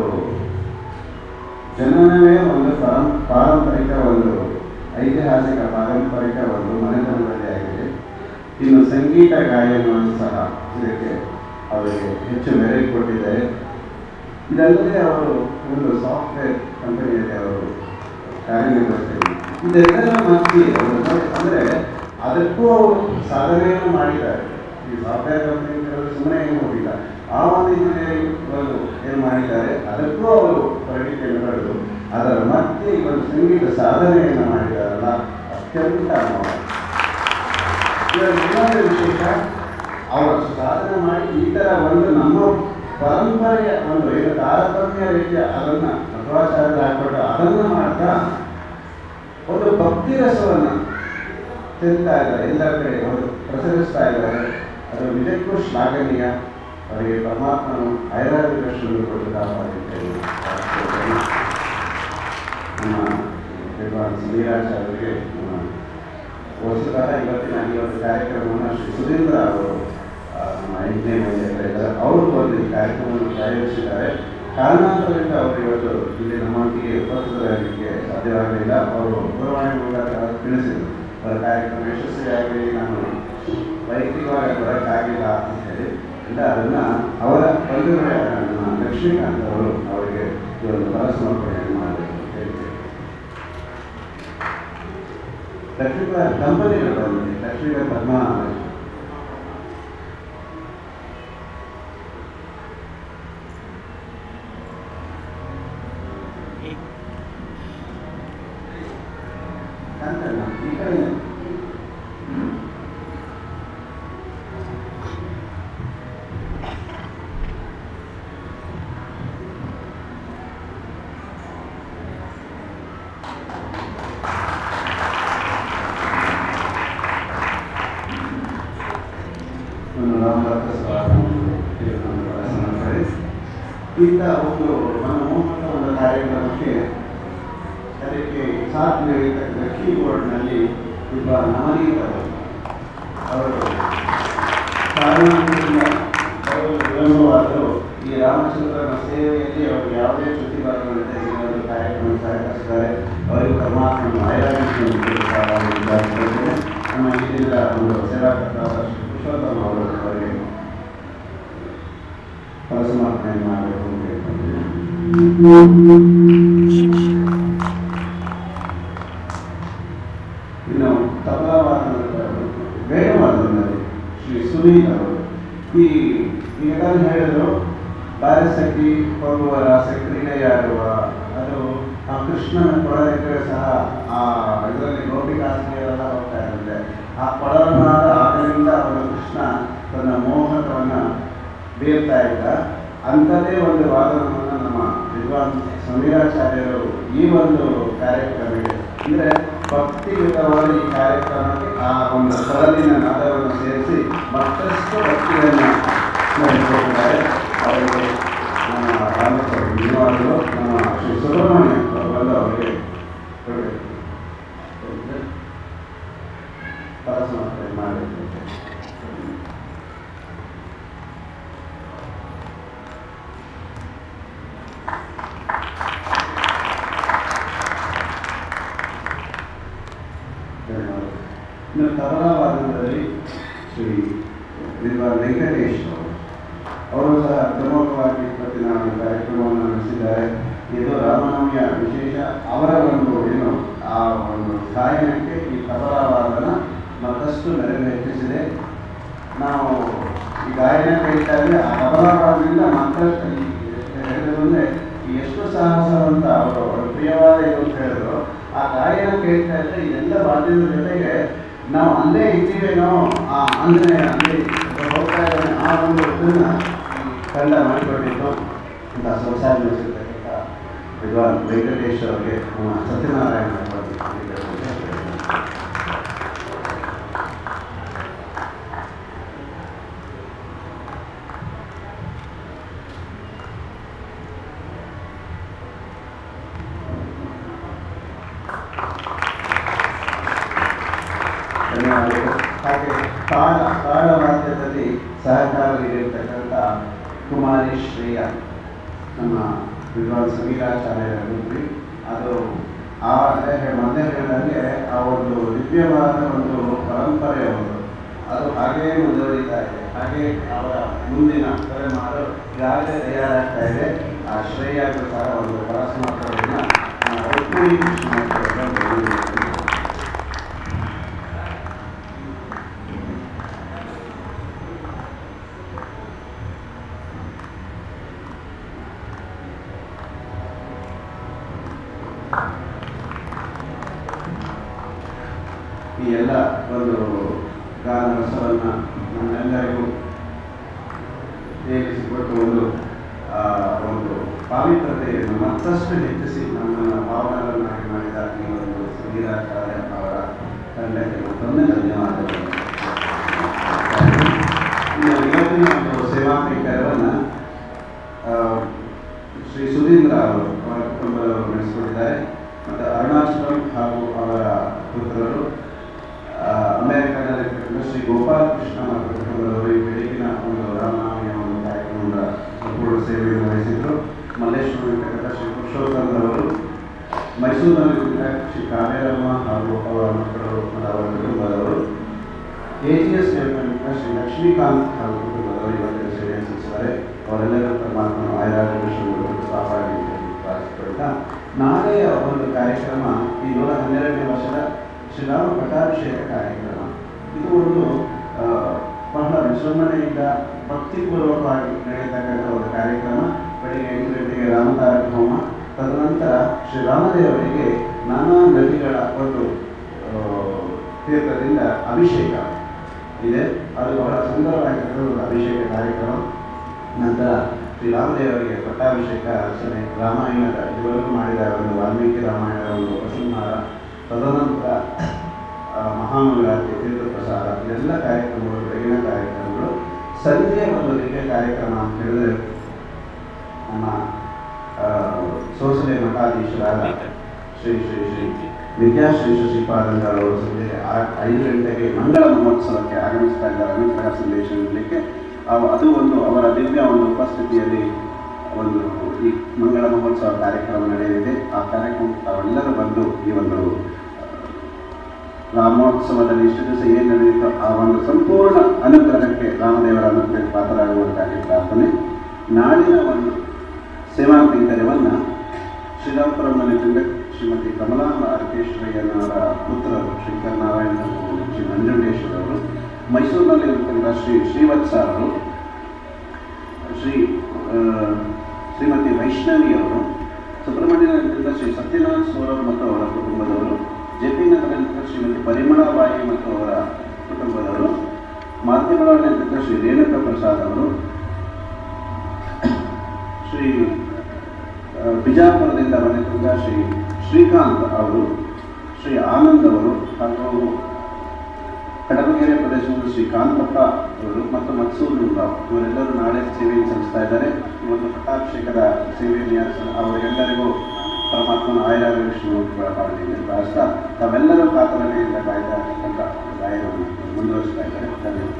ಜನನವೇ ಒಂದು ಪಾರಂಪರಿಕ ಒಂದು ಐತಿಹಾಸಿಕ ಪಾರಂಪರಿಕ ಒಂದು ಮನೆತನದಲ್ಲಿ ಆಗಿದೆ. ಇನ್ನು ಸಂಗೀತ ಗಾಯನವನ್ನು ಸಹ ಇದಕ್ಕೆ ಅವರಿಗೆ ಹೆಚ್ಚು ಮೆರುಗು ಕೊಟ್ಟಿದ್ದಾರೆ. ಇದಲ್ಲದೆ ಅವರು ಒಂದು ಸಾಫ್ಟ್ವೇರ್ ಕಂಪನಿಯಲ್ಲಿ ಅವರು ಕಾರ್ಯನಿರ್ವಹಿಸ್ತಾರೆ. ಇದೆಲ್ಲ ಮಧ್ಯೆ ಅಂದರೆ ಅದಕ್ಕೂ ಅವರು ಸಾಧನೆಯನ್ನು ಮಾಡಿದ್ದಾರೆ. ಈ ಸಾಫ್ಟ್ವೇರ್ ಕಂಪನಿ ಸುಮ್ಮನೆ ಏನು ಹೋಗಿಲ್ಲ. ಆ ಒಂದು ಇಂಜಿನಿಯರಿಂಗ್ ಏನು ಮಾಡಿದ್ದಾರೆ ಅದಕ್ಕೂ ಅವರು ಪರಿಣಿತಿಯನ್ನು ಪಡೆದು ಅದರ ಮಧ್ಯೆ ಒಂದು ಸಂಗೀತ ಸಾಧನೆಯನ್ನು ಮಾಡಿದಾರಲ್ಲ, ಅತ್ಯಂತ ಅಮೋಘ. ಇದರ ಇನ್ನೊಂದು ವಿಶೇಷ, ಅವರು ಸಾಧನೆ ಮಾಡಿ ಈ ಥರ ಒಂದು ನಮ್ಮ ಪರಂಪರೆಯ ಒಂದು ಏನು ತಾರತಮ್ಯ ರೀತಿಯ ಅದನ್ನು ಮಧ್ವಾಚಾರ್ಯರು ಹಾಕ್ಬಿಟ್ಟು ಅದನ್ನು ಮಾಡ್ತಾ ಒಂದು ಭಕ್ತಿ ರಸವನ್ನು ತಿಂತಾ ಇದ್ದಾರೆ, ಎಲ್ಲರ ಕಡೆ ಒಂದು ಪ್ರಸರಿಸ್ತಾ ಇದ್ದಾರೆ. ಅದು ನಿಜಕ್ಕೂ ಶ್ಲಾಘನೀಯ. ಅವರಿಗೆ ಪರಮಾತ್ಮನು ಐರಾವತನ್ನು ಕೊಟ್ಟು ಕಾಪಾಡಿದ್ದೇವೆ. ನಮ್ಮ ವಿದ್ವಾನ್ ಸಮೀರಾಚಾರ್ಯರಿಗೆ ವಸ್ತುತಃ ಇವತ್ತಿನ ಈ ಒಂದು ಕಾರ್ಯಕ್ರಮವನ್ನು ಶ್ರೀ ಸುಧೀಂದ್ರ ಅವರು ನಮ್ಮ 8ನೇ ಮನೆಯಲ್ಲಿ ಅವರು ಒಂದು ಕಾರ್ಯಕ್ರಮವನ್ನು ಆಯೋಜಿಸಿದ್ದಾರೆ. ಕಾರಣಾಂತರದಿಂದ ಅವರು ಇವತ್ತು ಇಲ್ಲಿ ನಮ್ಮೊಂದಿಗೆ ಉಪಸ್ಥಿತರಾಗಲಿಕ್ಕೆ ಸಾಧ್ಯವಾಗಲಿಲ್ಲ. ಅವರು ದೂರವಾಣಿ ಮೂಲಕ ತಿಳಿಸಿದರು ಅವರ ಕಾರ್ಯಕ್ರಮ ಯಶಸ್ವಿಯಾಗಿ ನಾನು ವೈಯಕ್ತಿಕವಾಗಿ ಬರೋಕ್ಕಾಗಿಲ್ಲ ಅಂತ ಹೇಳಿ. ಇಲ್ಲ, ಅದನ್ನು ಅವರ ಬಂಧುಗಳೇ ನಮ್ಮ ಲಕ್ಷ್ಮೀಕಾಂತ್ ಅವರು ಅವರಿಗೆ ಈ ಒಂದು ಫಲಸಮರ್ಪಣೆಯನ್ನು ಮಾಡಬೇಕು ಅಂತ ಹೇಳ್ತೇವೆ. ಲಕ್ಷ್ಮೀಕಾಂತ್ ಕಂಪನಿಗಳು ಬಂದಿದೆ. ಲಕ್ಷ್ಮೀಕಾಂತ್ ಪದ್ಮ ಈ ಕಡೆ ಇಂಥ ಒಂದು ಮನಮೋಹಕ ಒಂದು ಕಾರ್ಯಕ್ರಮಕ್ಕೆ ಅದಕ್ಕೆ ಸಾಥ್ ನೀಡಿರ್ತಕ್ಕಂಥ ಕೀಬೋರ್ಡ್ನಲ್ಲಿ ಒಬ್ಬ ನವನೀತರು ಅವರು ಕಾರಣದಿಂದ ಅವರು ವಿಳಂಬವಾದರು. ಈ ರಾಮಚಂದ್ರನ ಸೇವೆಯಲ್ಲಿ ಅವರು ಯಾವುದೇ ಚ್ಯುತಿ ಬರದಂತೆ ಈ ಒಂದು ಕಾರ್ಯಕ್ರಮ ಸಹಕರಿಸಿದ್ದಾರೆ. ಅವರಿಗೆ ಪರಮಾತ್ಮನ ಆಯ್ಕೆ ನಮ್ಮ ಇಲ್ಲಿಂದ ಒಂದು ಸೇವಾಕರ್ತರಾದ ಪುರುಷೋತ್ತಮ ಅವರು ಅವರಿಗೆ ಫಲಸಮರ್ಪಣೆ ಮಾಡಬೇಕು ಅಂತ ಹೇಳ್ಕೊಂಡಿದ್ದೇನೆ. ಇನ್ನು ತಬಲಾವಾದನದ ವೇಣುವಾದನದಲ್ಲಿ ಶ್ರೀ ಸುನೀಲ್ ಅವರು ಈಗ ಹೇಳಿದ್ರು, ಬಾರಸಕ್ಕಿ ಹೋಗುವರ ಸಕ್ರಿಯೆಯಾಡುವ ಅದು ಆ ಕೃಷ್ಣನ ಕೊಳಲಿಕ್ಕೆ ಸಹ ಆ ಇದರಲ್ಲಿ ಗೋಪಿಕಾಸ್ತ್ರೀಯರೆಲ್ಲ ಹೋಗ್ತಾ ಇರುತ್ತೆ. ಆ ಕೊಳಲನಾದ ಆಗಲಿಂದ ಅವನು ಕೃಷ್ಣ ತನ್ನ ಮೋಹಕವನ್ನು ಬೀರ್ತಾ ಇದ್ದ. ಅಂಥದ್ದೇ ಒಂದು ವಾದನವನ್ನು ನಮ್ಮ ವಿದ್ವಾನ್ ಸಮೀರಾಚಾರ್ಯರು ಈ ಒಂದು ಕಾರ್ಯಕ್ರಮಕ್ಕೆ ಅಂದರೆ ಭಕ್ತಿಯುತವಾದ ಈ ಕಾರ್ಯಕ್ರಮಕ್ಕೆ ಆ ಒಂದು ಕೊಳಲಿನ ನಾದವನ್ನು ಸೇರಿಸಿ ಮತ್ತಷ್ಟು ಭಕ್ತಿಯನ್ನು ನಡೆಸಿಕೊಟ್ಟಿದ್ದಾರೆ. ಅವರಿಗೆ ನಮ್ಮ ರಾಮೋತ್ಸವ ಧನ್ಯವಾದಗಳು. ನಮ್ಮ ಶ್ರೀ ಸುಬ್ರಹ್ಮಣ್ಯ ಅವರು ಬಂದು ಅವರಿಗೆ ಫಲಸಮರ್ಪಣೆ ಮಾಡಬೇಕು. ಇನ್ನು ತಬಲಾವಾದನದಲ್ಲಿ ಶ್ರೀ ವಿದ್ವಾನ್ ವೆಂಕಟೇಶ್ ಅವರು ಸಹ ಪ್ರಮುಖವಾಗಿ ಇವತ್ತಿನ ಕಾರ್ಯಕ್ರಮವನ್ನು ನಡೆಸಿದ್ದಾರೆ. ಇದು ರಾಮನವಮಿಯ ವಿಶೇಷ. ಅವರ ಒಂದು ಏನು ಆ ಒಂದು ಗಾಯನಕ್ಕೆ ಈ ತಬಲಾವಾದನ ಮತ್ತಷ್ಟು ಮೆರುಗು ಹೆಚ್ಚಿಸಿದೆ. ನಾವು ಈ ಗಾಯನ ಕೇಳ್ತಾರೆ ಆ ತಬಲಾವಾದದಿಂದ ಮತ್ತಷ್ಟು ಹೇಳಿದ್ರೆ ಎಷ್ಟು ಸಾಹಸವಂತ ಅವರು ಪ್ರಿಯವಾದ ಇದು ಅಂತ ಹೇಳಿದ್ರು. ಆ ಗಾಯನ ಕೇಳ್ತಾ ಇದ್ರೆ ಇದೆಲ್ಲ ವಾದ್ಯದ ಜೊತೆಗೆ ನಾವು ಅಲ್ಲೇ ಇದ್ದೀವೇನೋ, ಆ ಆಂಜನೇಯ ಅಲ್ಲಿ ಹೋಗ್ತಾ ಇದ್ದಾನೆ, ಆ ಒಂದು ಇದನ್ನು ತಂಡ ಮಾಡಿಕೊಂಡಿದ್ದು ಅಂತ ಸಂಸಾರಿಸಿರ್ತಕ್ಕಂಥ ವಿದ್ವಾನ್ ವೆಂಕಟೇಶ್ ಅವರಿಗೆ ಸತ್ಯನಾರಾಯಣ ಧನ್ಯವಾದಗಳು. ಹಾಗೆ ತಾಳವಾದ್ಯದಲ್ಲಿ ಸಹಕಾರ ನೀಡಿರ್ತಕ್ಕಂಥ ಕುಮಾರಿ ಶ್ರೇಯ ನಮ್ಮ ವಿದ್ವಾನ್ ಸಮೀರಾಚಾರ್ಯರಿದ್ವಿ. ಅದು ಮೊದಲೇ ಹೇಳಿದಂಗೆ ಆ ಒಂದು ದಿವ್ಯವಾದ ಒಂದು ಪರಂಪರೆ ಅದು ಹಾಗೇ ಮುಂದುವರಿತಾ ಇದೆ. ಹಾಗೆ ಅವರ ಮುಂದಿನ ತಲೆಮಾರು ಈಗಾಗಲೇ ತಯಾರಾಗ್ತಾ ಇದೆ. ಆ ಶ್ರೇಯಗೂ ಸಹ ಒಂದು ಪರಸ್ಪರವನ್ನು ಒಟ್ಟುಗೂಡಿ ಕೃಷಿ ಮಾಡ್ತಾರೆ. ಈ ಎಲ್ಲ ಒಂದು ಗಾನ ರಸವನ್ನು ನಮ್ಮೆಲ್ಲರಿಗೂ ಸೇರಿಸಿಕೊಟ್ಟು ಒಂದು ಪಾವಿತ್ರತೆಯನ್ನು ಮತ್ತಷ್ಟು ಹೆಚ್ಚಿಸಿ ನಮ್ಮನ್ನು ಭಾವನೆಗಳನ್ನಾಗಿ ಮಾಡಿದ ಈ ಒಂದು ಸಮೀರಾಚಾರ್ಯ ಅವರ ತಂಡಕ್ಕೆ ಮತ್ತೊಮ್ಮೆ ಧನ್ಯವಾದಗಳು. ಇವತ್ತಿನ ಒಂದು ಸೇವಾ ಕೈಂಕರ್ಯವನ್ನು ಶ್ರೀ ಸುಧೀಂದ್ರ ಅವರು ಅವರ ಕುಟುಂಬದವರು ನಡೆಸಿಕೊಂಡಿದ್ದಾರೆ. ಮತ್ತು ಅರುಣಾಚಲಂ ಹಾಗೂ ಅವರ ಪುತ್ರರು, ಅಮೆರಿಕದಲ್ಲಿರ್ತಕ್ಕಂಥ ಶ್ರೀ ಗೋಪಾಲಕೃಷ್ಣ ಮತ್ತು ಕುಟುಂಬದವರು ಈ ಬೆಳಗಿನ ಒಂದು ರಾಮನವಮಿಯ ಒಂದು ಕಾರ್ಯಕ್ರಮದ ಸಂಪೂರ್ಣ ಸೇವೆಯನ್ನು ವಹಿಸಿದ್ರು. ಮಲ್ಲೇಶ್ವರದಲ್ಲಿರ್ತಕ್ಕಂಥ ಶ್ರೀ ಪುರುಷೋತ್ತಮರವರು, ಮೈಸೂರಿನಲ್ಲಿರ್ತಕ್ಕಂಥ ಶ್ರೀ ಕಾವೇರಮ್ಮ ಹಾಗೂ ಅವರ ಮಕ್ಕಳು ಮತ್ತು ಅವರ ಕುಟುಂಬದವರು, AGS ಶ್ರೀ ಲಕ್ಷ್ಮೀಕಾಂತ್ ಹಾಗೂ ಕುಟುಂಬದವರು ಇವತ್ತಿನ ಸೇವೆ ಸಲ್ಲಿಸಿದ್ದಾರೆ. ಅವರೆಲ್ಲರೂ ಪರಮಾತ್ಮನ ಆಯುರಾರೋಗ್ಯ ಕಾಪಾಡಿ ಪ್ರಾರ್ಥಿಸಿಕೊಳ್ತಾ, ನಾಳೆಯ ಒಂದು ಕಾರ್ಯಕ್ರಮ ಈ 112ನೇ ವರ್ಷದ ಶ್ರೀರಾಮ ಪಟ್ಟಾಭಿಷೇಕ ಕಾರ್ಯಕ್ರಮ. ಇದು ಒಂದು ಬಹಳ ವಿಜೃಂಭಣೆಯಿಂದ ಭಕ್ತಿಪೂರ್ವಕವಾಗಿ ನಡೆಯತಕ್ಕಂಥ ಒಂದು ಕಾರ್ಯಕ್ರಮ. ಬೆಳಿಗ್ಗೆ 8 ಗಂಟೆಗೆ ರಾಮತಾರಕ ಹೋಮ, ತದನಂತರ ಶ್ರೀರಾಮದೇವರಿಗೆ ನಾನಾ ನದಿಗಳ ಒಂದು ತೀರ್ಥದಿಂದ ಅಭಿಷೇಕ ಇದೆ. ಅದು ಬಹಳ ಸುಂದರವಾಗಿರುವ ಒಂದು ಅಭಿಷೇಕ ಕಾರ್ಯಕ್ರಮ. ನಂತರ ಶ್ರೀರಾಮದೇವರಿಗೆ ಪಟ್ಟಾಭಿಷೇಕ ಅರ್ಚನೆ, ರಾಮಾಯಣದ ಇದುವರೆಗೂ ಮಾಡಿದ ಒಂದು ವಾಲ್ಮೀಕಿ ರಾಮಾಯಣದ ಒಂದು ಉಪಸಂಹಾರ, ತದನಂತರ ಮಹಾಮಂಗಳಾರತಿ, ತೀರ್ಥಪ್ರಸಾದ, ಇದೆಲ್ಲ ಕಾರ್ಯಕ್ರಮಗಳು ಬೆಳಗಿನ ಕಾರ್ಯಕ್ರಮಗಳು. ಸಂಜೆಯ ಒಂದು ದಿವ್ಯ ಕಾರ್ಯಕ್ರಮ ಅಂತ ಹೇಳಿದ್ರೆ ನಮ್ಮ ಸೋಸಲೆ ಮಠಾಧೀಶರಾದ ಶ್ರೀ ಶ್ರೀ ಶ್ರೀ ವಿದ್ಯಾಶ್ರೀ ಶ್ರೀಪಾದಂಗಳವರು ಸಂಜೆ 5 ಗಂಟೆಗೆ ಮಂಗಳ ಮಹೋತ್ಸವಕ್ಕೆ ಆಗಮಿಸ್ತಾ ಇದ್ದಾರೆ. ಅನುಗ್ರಹ ಸಂದೇಶ ನೀಡಲಿಕ್ಕೆ ಅದು ಒಂದು ಅವರ ದಿವ್ಯ ಒಂದು ಉಪಸ್ಥಿತಿಯಲ್ಲಿ ಒಂದು ಈ ಮಂಗಳ ಮಹೋತ್ಸವ ಕಾರ್ಯಕ್ರಮ ನಡೆಯಲಿದೆ. ಆ ಕಾರ್ಯಕ್ರಮಕ್ಕೆ ತಾವೆಲ್ಲರೂ ಬಂದು ಈ ಒಂದು ರಾಮೋತ್ಸವದಲ್ಲಿ ಇಷ್ಟು ದಿವಸ ಏನು ನಡೆಯಿತು ಆ ಒಂದು ಸಂಪೂರ್ಣ ಅನುಗ್ರಹಕ್ಕೆ, ರಾಮದೇವರ ಅನುಗ್ರಹಕ್ಕೆ ಪಾತ್ರರಾಗುವಂತಾಗಿ ಪ್ರಾರ್ಥನೆ. ನಾಳಿನ ಒಂದು ಸೇವಾ ಕೈಂಕರ್ಯವನ್ನು ಶ್ರೀರಾಮಪುರಂನಲ್ಲಿ ಶ್ರೀಮತಿ ಕಮಲಾ ಅರ್ಕೇಶ್ವರಯ್ಯನವರ ಪುತ್ರರು ಶಂಕರನಾರಾಯಣ ಹಾಗೂ ಶ್ರೀ ನಂಜುಂಡೇಶ್ವರವರು, ಮೈಸೂರಿನಲ್ಲಿರ್ತಕ್ಕಂಥ ಶ್ರೀವತ್ಸ ಅವರು, ಶ್ರೀಮತಿ ವೈಷ್ಣವಿಯವರು, ಸುಬ್ರಹ್ಮಣ್ಯದಲ್ಲಿರ್ತಕ್ಕಂಥ ಶ್ರೀ ಸತ್ಯನಾಥ್ ಸೂರವ್ ಮತ್ತು ಅವರ ಕುಟುಂಬದವರು, JP ನಗರದಲ್ಲಿರ್ತಕ್ಕಂಥ ಶ್ರೀಮತಿ ಪರಿಮಳಾಬಾಯಿ ಮತ್ತು ಅವರ ಕುಟುಂಬದವರು, ಮಾಧ್ಯಮಗಳಲ್ಲಿರ್ತಕ್ಕಂಥ ಶ್ರೀ ರೇಣುಕಾ ಪ್ರಸಾದ್ ಅವರು, ಶ್ರೀ ಬಿಜಾಪುರದಿಂದ ಬಂದಿರ್ತಕ್ಕಂಥ ಶ್ರೀ ಶ್ರೀಕಾಂತ್ ಅವರು, ಶ್ರೀ ಆನಂದ್ ಅವರು ಹಾಗೂ ಕಡಬಗೆರೆ ಪ್ರದೇಶದ ಶ್ರೀ ಕಾಂತಪ್ಪ ಅವರು ಮತ್ತು ಮತ್ಸೂರಿನಿಂದ ಇವರೆಲ್ಲರೂ ನಾಳೆ ಸೇವೆಯನ್ನು ಸಲ್ಲಿಸ್ತಾ ಇದ್ದಾರೆ. ಇವತ್ತು ಪಟ್ಟಾಭಿಷೇಕದ ಸೇವೆಯನ್ನು ಅವರೆಲ್ಲರಿಗೂ ಪರಮಾತ್ಮನ ಆಯುರಾರೋಗ್ಯ ಕಾಪಾಡಲಿದೆ ಪ್ರಾಸ್ತ ತಾವೆಲ್ಲರೂ ಕಾತರನೆಯಿಂದ ಕಾಯ್ತಾ ಇರ್ತಕ್ಕಂಥ ಗಾಯನವನ್ನು ಮುಂದುವರಿಸ್ತಾ ಇದ್ದಾರೆ. ಧನ್ಯವಾದ.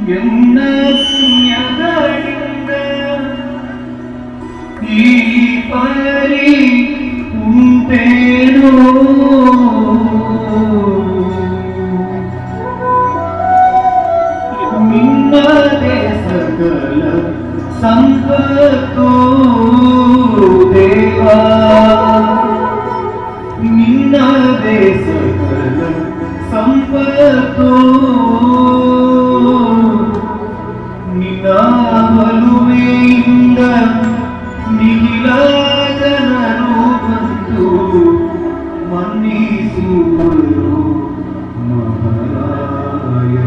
ಎನ್ನ ಪುಣ್ಯಗಳಿಂದ ಈ ಪರಿ ಉಂಟೇನೋ ನಿನ್ನದೇ ಸಕಲ ಸಂಪತ್ತು ದೇವಾ ನಿನ್ನದೇ ಸಕಲ ಸಂಪತ್ತು ನಿನ್ನ ಒಲುಮೆಯಿಂದ ನಿಖಿಲ ಜನರು ಬಂದು ಮನ್ನಿಸುವರು ಮಹಾರಾಯ.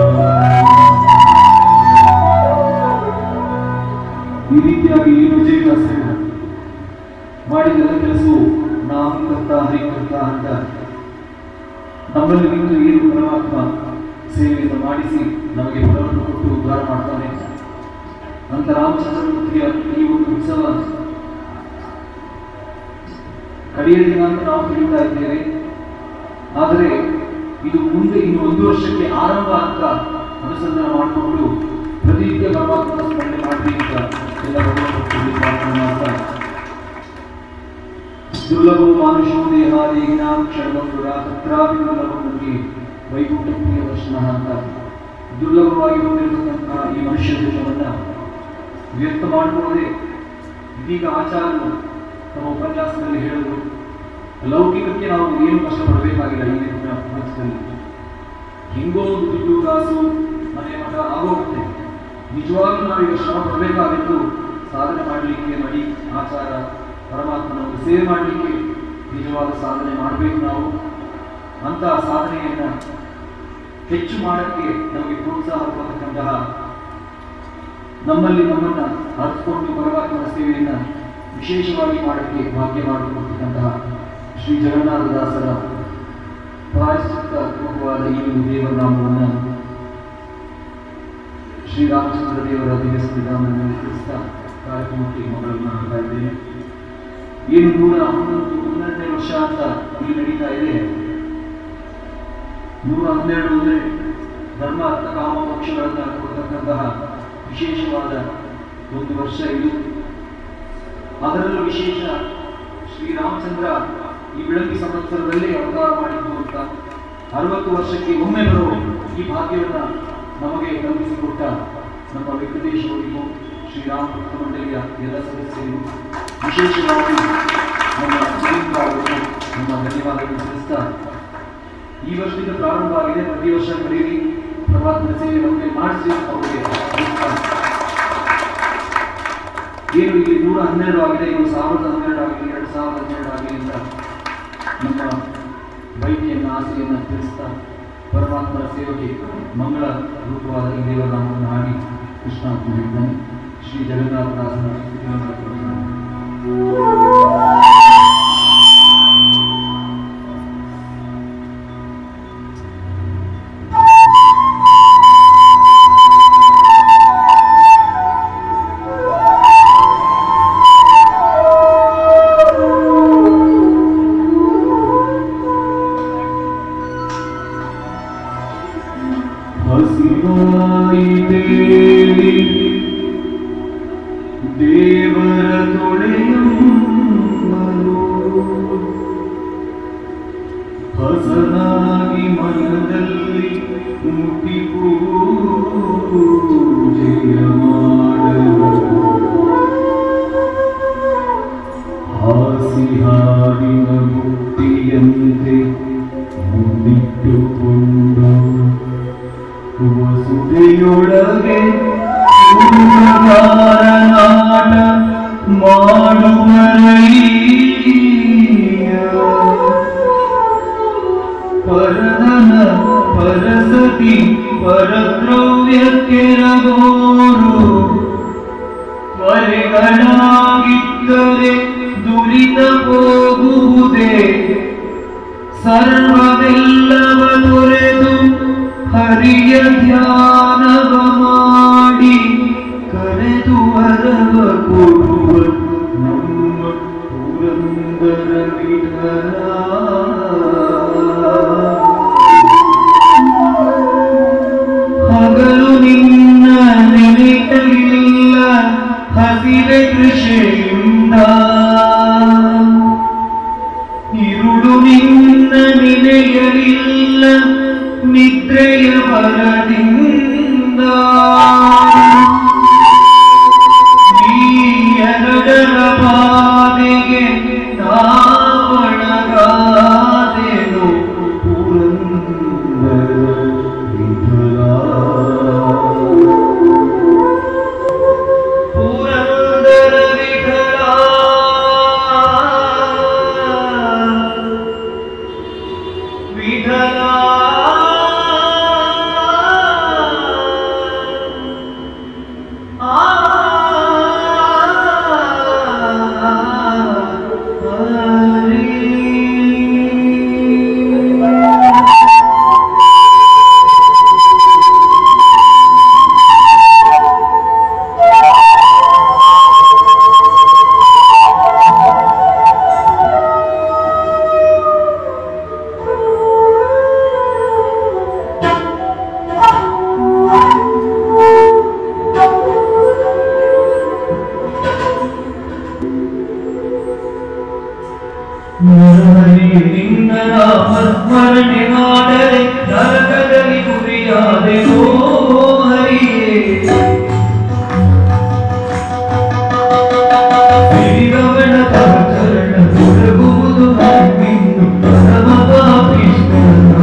ಈ ರೀತಿಯಾಗಿ ಏನು ವಿಜಯದಾಸರು ಮಾಡಿದೆಲ್ಲ ಕೆಲಸವು ನಾವು ಕರ್ತ ಹರಿಕರ್ತ ಅಂತ ನಮ್ಮಲ್ಲಿ ನಿಂತು ಏನು ಪರಮಾತ್ಮ ಸೇವೆಯನ್ನು ಮಾಡಿಸಿ ನಮಗೆ ಫಲವನ್ನು ಕೊಟ್ಟು ಉದ್ಧಾರ ಮಾಡ್ತಾನೆ ಅಂತ ರಾಮಚಂದ್ರಮೂರ್ತಿಯ ಈ ಒಂದು ಉತ್ಸವ ಕಡೆಯ ದಿನ ಅಂತ ನಾವು ತಿಳಿಯುತ್ತಾ ಇದ್ದೇವೆ. ಆದರೆ ಇದು ಮುಂದೆ ಇನ್ನು 1 ವರ್ಷಕ್ಕೆ ಆರಂಭ ಅಂತ ಅನುಸಂಧಾನ ಮಾಡಿಕೊಂಡು ಪ್ರತಿನಿತ್ಯ ಪರಮಾತ್ಮನ ಸ್ಮರಣೆ ಮಾಡಿ ಅಂತ ಎಲ್ಲ ಪ್ರಾರ್ಥನೆ ಮಾಡ್ತಾ ದುರ್ಲಭೋ ಮಾನುಷೋ ದೇಹಾದಿ ಜ್ಞಾನ ಕ್ಷಣಬಂಧುರ ತತ್ರಾಪಿ ದುರ್ಲಭ ನಮಗೆ ವೈಕುಂಠ ಪ್ರಿಯ ದರ್ಶನ ಅಂತ ದುರ್ಲಭವಾಗಿ ಹೊಂದಿರತಕ್ಕಂತಹ ಈ ಮನುಷ್ಯ ದೇಶವನ್ನ ವ್ಯಕ್ತ ಮಾಡಿಕೊಳ್ಳದೆ ಇದೀಗ ಆಚಾರ್ಯರು ತಮ್ಮ ಉಪನ್ಯಾಸದಲ್ಲಿ ಹೇಳಿದ್ರು, ಲೌಕಿಕಕ್ಕೆ ನಾವು ಏನು ಕಷ್ಟಪಡಬೇಕಾಗಿಲ್ಲ. ಈ ಪ್ರಪಂಚದಲ್ಲಿ ಹಿಂಗೋ ಒಂದು ದುಡ್ಡು ಕಾಸು ಮನೆ ಮಠ ಆಗೋಗುತ್ತೆ. ನಿಜವಾಗ್ಲೂ ನಾವೀಗ ಶ್ರಮ ಪಡಬೇಕಾಗಿತ್ತು ಸಾಧನೆ ಮಾಡಲಿಕ್ಕೆ, ಮಡಿ ಆಚಾರ ಪರಮಾತ್ಮನ ಒಂದು ಸೇವೆ ಮಾಡಲಿಕ್ಕೆ ನಿಜವಾದ ಸಾಧನೆ ಮಾಡಬೇಕು. ನಾವು ಅಂತಹ ಸಾಧನೆಯನ್ನ ಹೆಚ್ಚು ಮಾಡಕ್ಕೆ ನಮಗೆ ಪ್ರೋತ್ಸಾಹ ಕೊಡತಕ್ಕಂತಹ ನಮ್ಮಲ್ಲಿ ನಮ್ಮನ್ನ ಅರ್ಥಕೊಂಡು ಪರಮಾತ್ಮನ ಸೇವೆಯನ್ನ ವಿಶೇಷವಾಗಿ ಮಾಡಕ್ಕೆ ಭಾಗ್ಯ ಮಾಡಿಕೊಡ್ತಕ್ಕಂತಹ ಶ್ರೀ ಜಗನ್ನಾಥ ದಾಸರ ಪ್ರಾಯಶ್ಚಿತ್ತ ರೂಪವಾದ ಈ ದೇವನಾಮವನ್ನು ಶ್ರೀರಾಮಚಂದ್ರ ದೇವರ ದಿವ್ಯಸ್ಮೃತಿನಾಮವನ್ನು ತಿಳಿಸ್ತಾ ಕಾರ್ಯಕ್ರಮಕ್ಕೆ ಮಗಳನ್ನು ಹಾಕ್ತಾ ಇದ್ದೇನೆ. ಏನು 112 ವರ್ಷ ಅಂತ ಇಲ್ಲಿ ನಡೀತಾ ಇದೆ. 112 ಅಂದರೆ ಧರ್ಮ ಅರ್ಥ ಕಾಮ ಮೋಕ್ಷಗಳನ್ನು ಕೊಡತಕ್ಕಂತಹ ವಿಶೇಷವಾದ ಒಂದು ವರ್ಷ ಇದು. ಅದರಲ್ಲೂ ವಿಶೇಷ ಶ್ರೀರಾಮಚಂದ್ರ ಈ ಬಿಳಂಗಿ ಸಂವತ್ಸರದಲ್ಲೇ ಅವತಾರ ಮಾಡಿದ್ದು ಅಂತ 60 ವರ್ಷಕ್ಕೆ ಒಮ್ಮೆ ಬರುವ ಈ ಭಾಗ್ಯವನ್ನ ನಮಗೆ ಕಲ್ಪಿಸಿಕೊಟ್ಟ ನಮ್ಮ ವೆಂಕಟೇಶ್ವರಿಗೂ ಶ್ರೀರಾಮ ಭಕ್ತ ಮಂಡಳಿಯ ಎಲ್ಲ ಸದಸ್ಯರಿಗೂ ವಿಶೇಷವಾಗಿ ನಮ್ಮ ನಮ್ಮ ಧನ್ಯವಾದಗಳನ್ನು ತಿಳಿಸ್ತಾ ಈ ವರ್ಷದಿಂದ ಪ್ರಾರಂಭ ಆಗಿದೆ. ಪ್ರತಿ ವರ್ಷ ಕರೀರಿ, ಪರಮಾತ್ಮನ ಸೇವೆ ನಮಗೆ ಮಾಡಿಸಿ ಅವರಿಗೆ ಏನು ಇಲ್ಲಿ 112 ಆಗಿದೆ, ಇನ್ನು 1012 ಆಗಲಿ 2012 ಆಗಲಿ ಅಂತ ನಮ್ಮ ಬೈಕಿಯನ್ನು ಆಸೆಯನ್ನು ತಿಳಿಸ್ತಾ ಪರಮಾತ್ಮನ ಸೇವೆಗೆ ಮಂಗಳ ರೂಪವಾದ ಈ ದೇವನಾಮವನ್ನು ಹಾಡಿ ಕೃಷ್ಣ ಹೇಳಿದ್ದಾನೆ. ಶ್ರೀ ಜಗನ್ನಾಥದಾಸನ ದೇವರ ತೊಳೆಯುಮ್ಮರು ಹಸನಾಗಿ ಮನದಲ್ಲಿ ಮುಟ್ಟಿ ಪೂಜೆಯ ಮಾಡಲು ಹಾಸಿ ಹಾಡಿನ ಮುಕ್ತಿಯಂತೆ ಮುಂದಿಟ್ಟುಕೊಂಡು ವಸುದೆಯೊಳಗೆ ನಾಟ ಮಾಡುವರಯ್ಯ ಪರಧನ ಪರಸತಿ ಪರದ್ರವ್ಯಕ್ಕೆರಗೋರು ತ್ವರೆಗಳಾಗಿದ್ದರೆ ದುರಿತ ಹೋಗುವುದೇ ಸರ್ವವೆಲ್ಲವ ತೊರೆದು ಹರಿಯ ಧ್ಯಾನವ ಮಾಡಿ ಕರೆದು ವರವ ಕೊಡುವ ನಮ್ಮ ಪುರಂದರ ವಿಠಲ ಹಗಲು ನಿನ್ನ ನಿದ್ರೆಯ ಬಲದಿಂದ ನೀಯನಡರ ಬಾಧೆಗೆ ನಾವಣಗಾದೆನು ಪುರಂದರ ವಿಠಲ ಪುರಂದರ ವಿಠಲ ವಿಠಲ ಸ್ಮರಣೆ ಮಾಡರೆ ನರಕದಲ್ಲಿ ಗುರಿಯಾದೆನೋ ಹರಿಯೇ ಶ್ರೀರಮಣ ತವ ಚರಣ ತೊಡಗುವುದು ನಮ್ಮಿಂದು ಪರಮ ಪಾಪಿಷ್ಠನ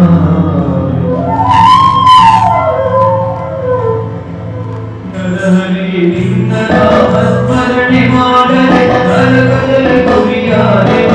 ನರಹರಿ ನಿನ್ನ ನಾಮ ಸ್ಮರಣೆ ಮಾಡರೆ ನರಕದಲ್ಲಿ ಗುರಿಯಾದೆನೋ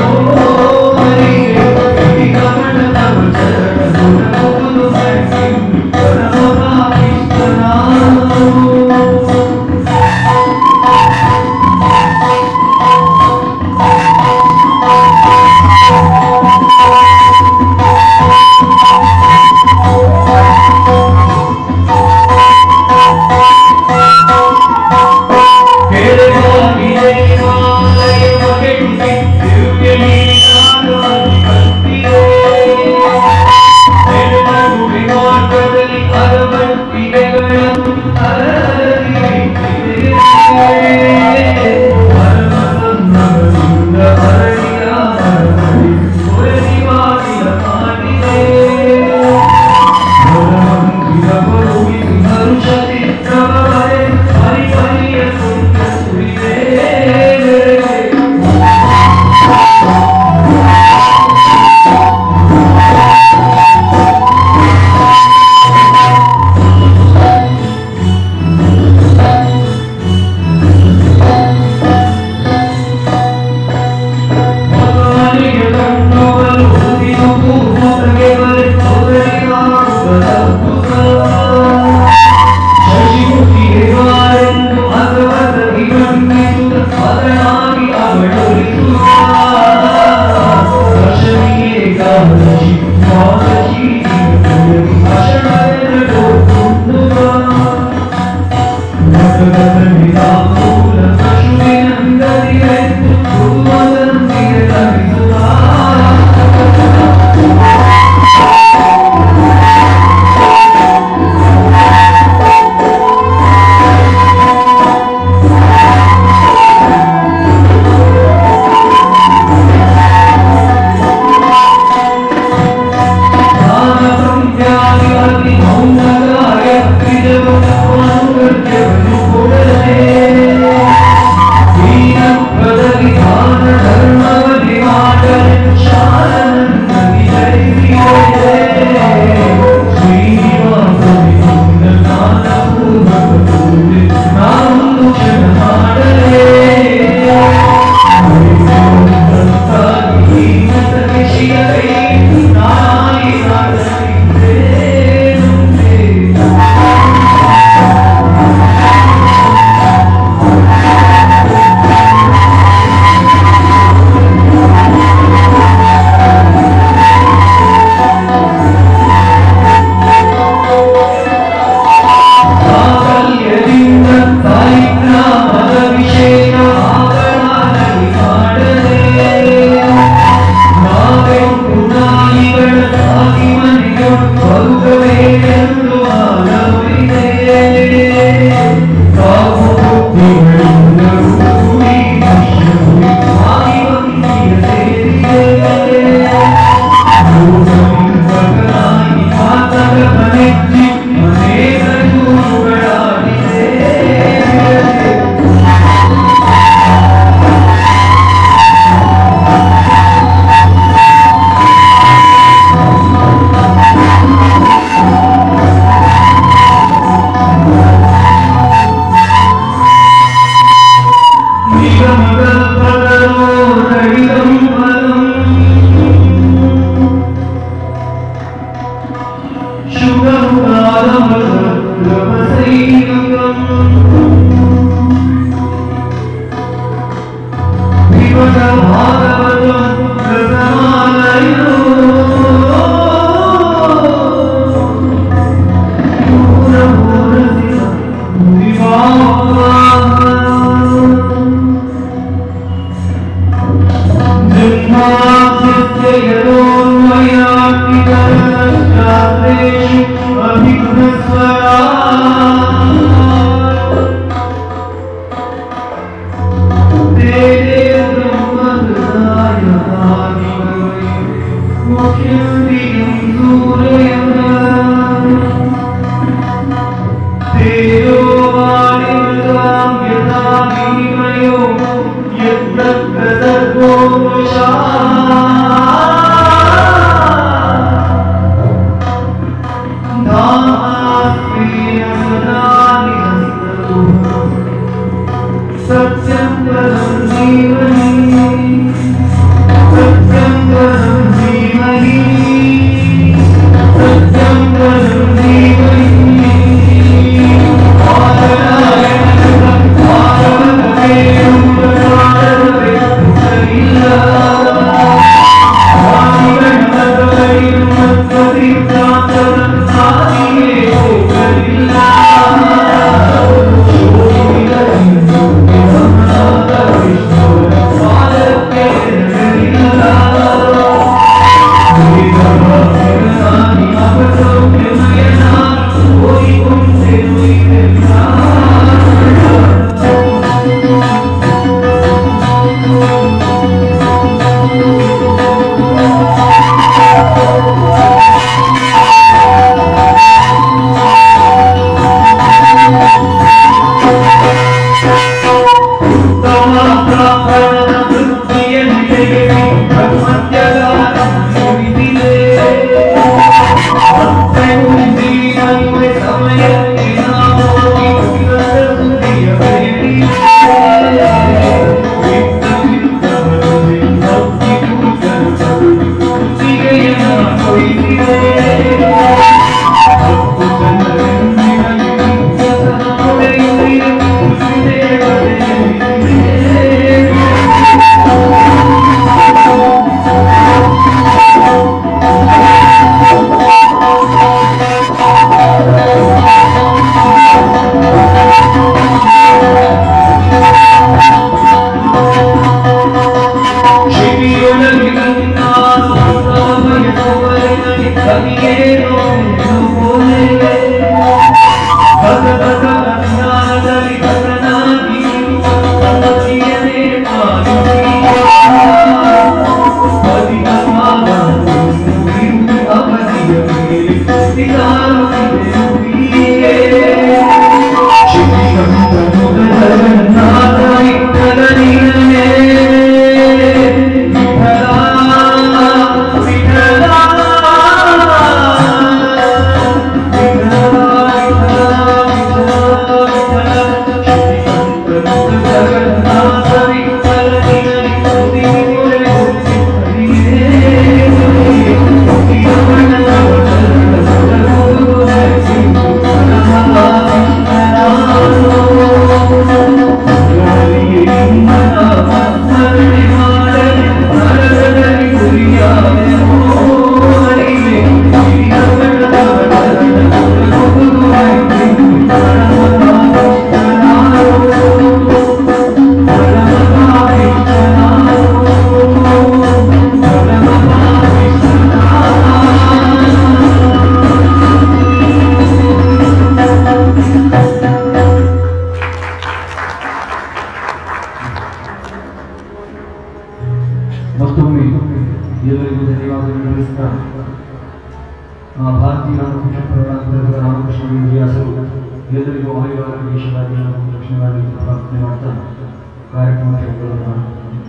ಭಾರತೀಯ ರಾಮಕೃಷ್ಣ ಪರಮಾತ್ಮರ ರಾಮಕೃಷ್ಣ ವಿದ್ಯಾಸರು ಎಲ್ಲರಿಗೂ ಆಯುರ್ವಾದ ದೇಶವಾಗಿ ರಕ್ಷಣೆಗಾಗಿ ಪ್ರಾರ್ಥನೆ ಮಾಡ್ತಾ ಕಾರ್ಯಕ್ರಮಕ್ಕೆ ಹೋಗೋಣ.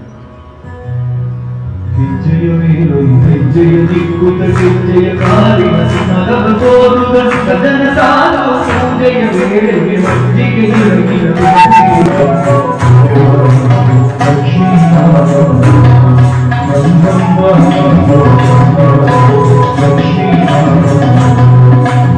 ಹೆಜ್ಜೆಯ ಮೇಲು ಹೆಜ್ಜೆಯ ದಿಕ್ಕುತ ಹೆಜ್ಜೆಯ ಕಾಲಿನ ನಗವ ತೋರುದ ಸದನ ಸಾಲು ಪೂಜೆಯ ವೇಳೆಗೆ ಮಜ್ಜಿಗೆ ಇರಗಿರ ಲಕ್ಷ್ಮೀ ಲಕ್ಷ್ಮೀ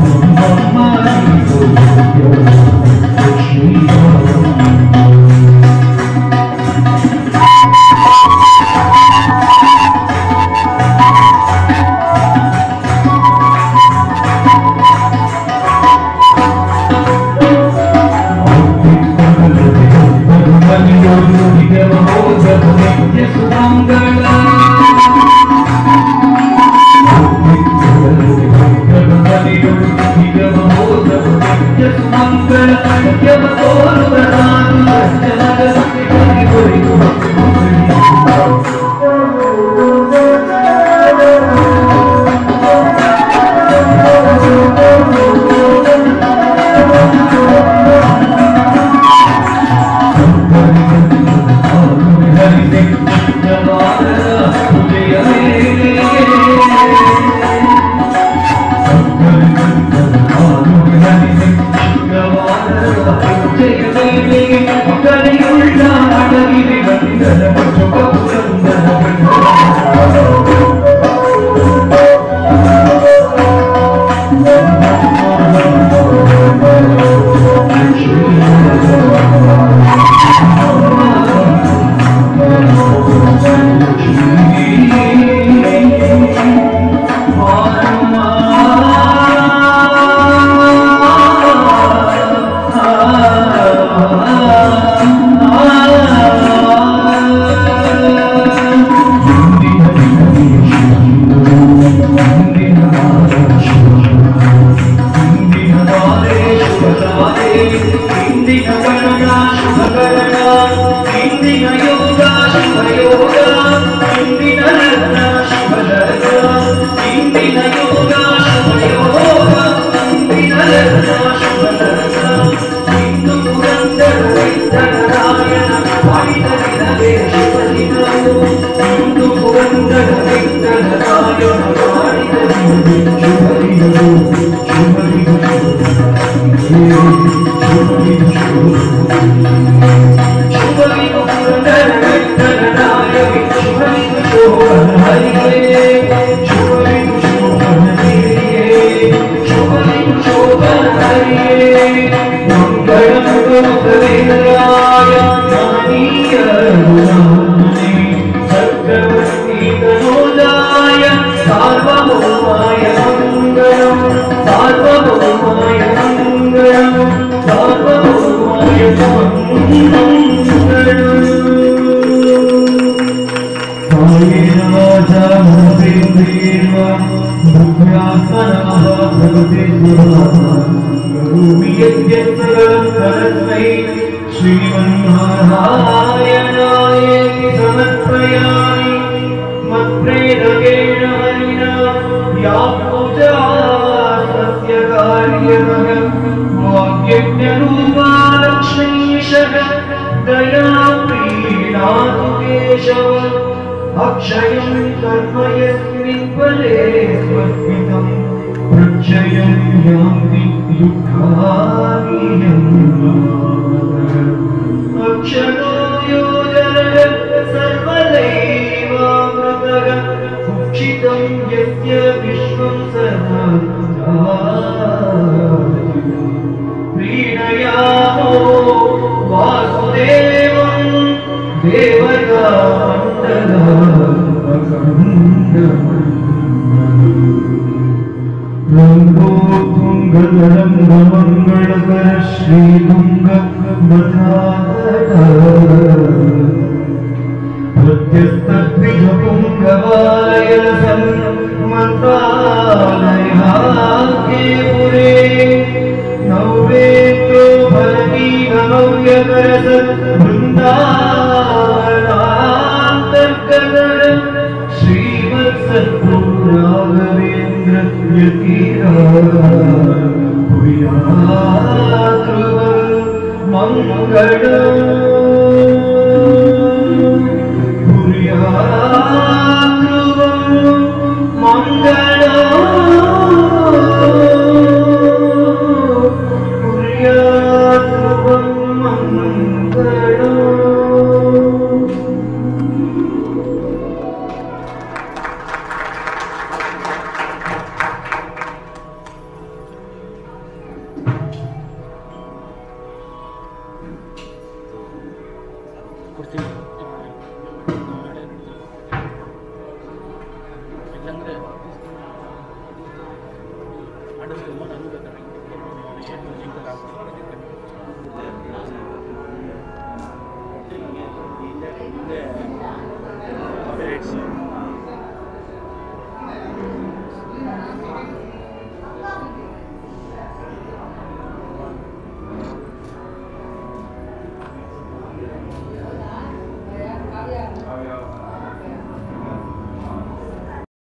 It's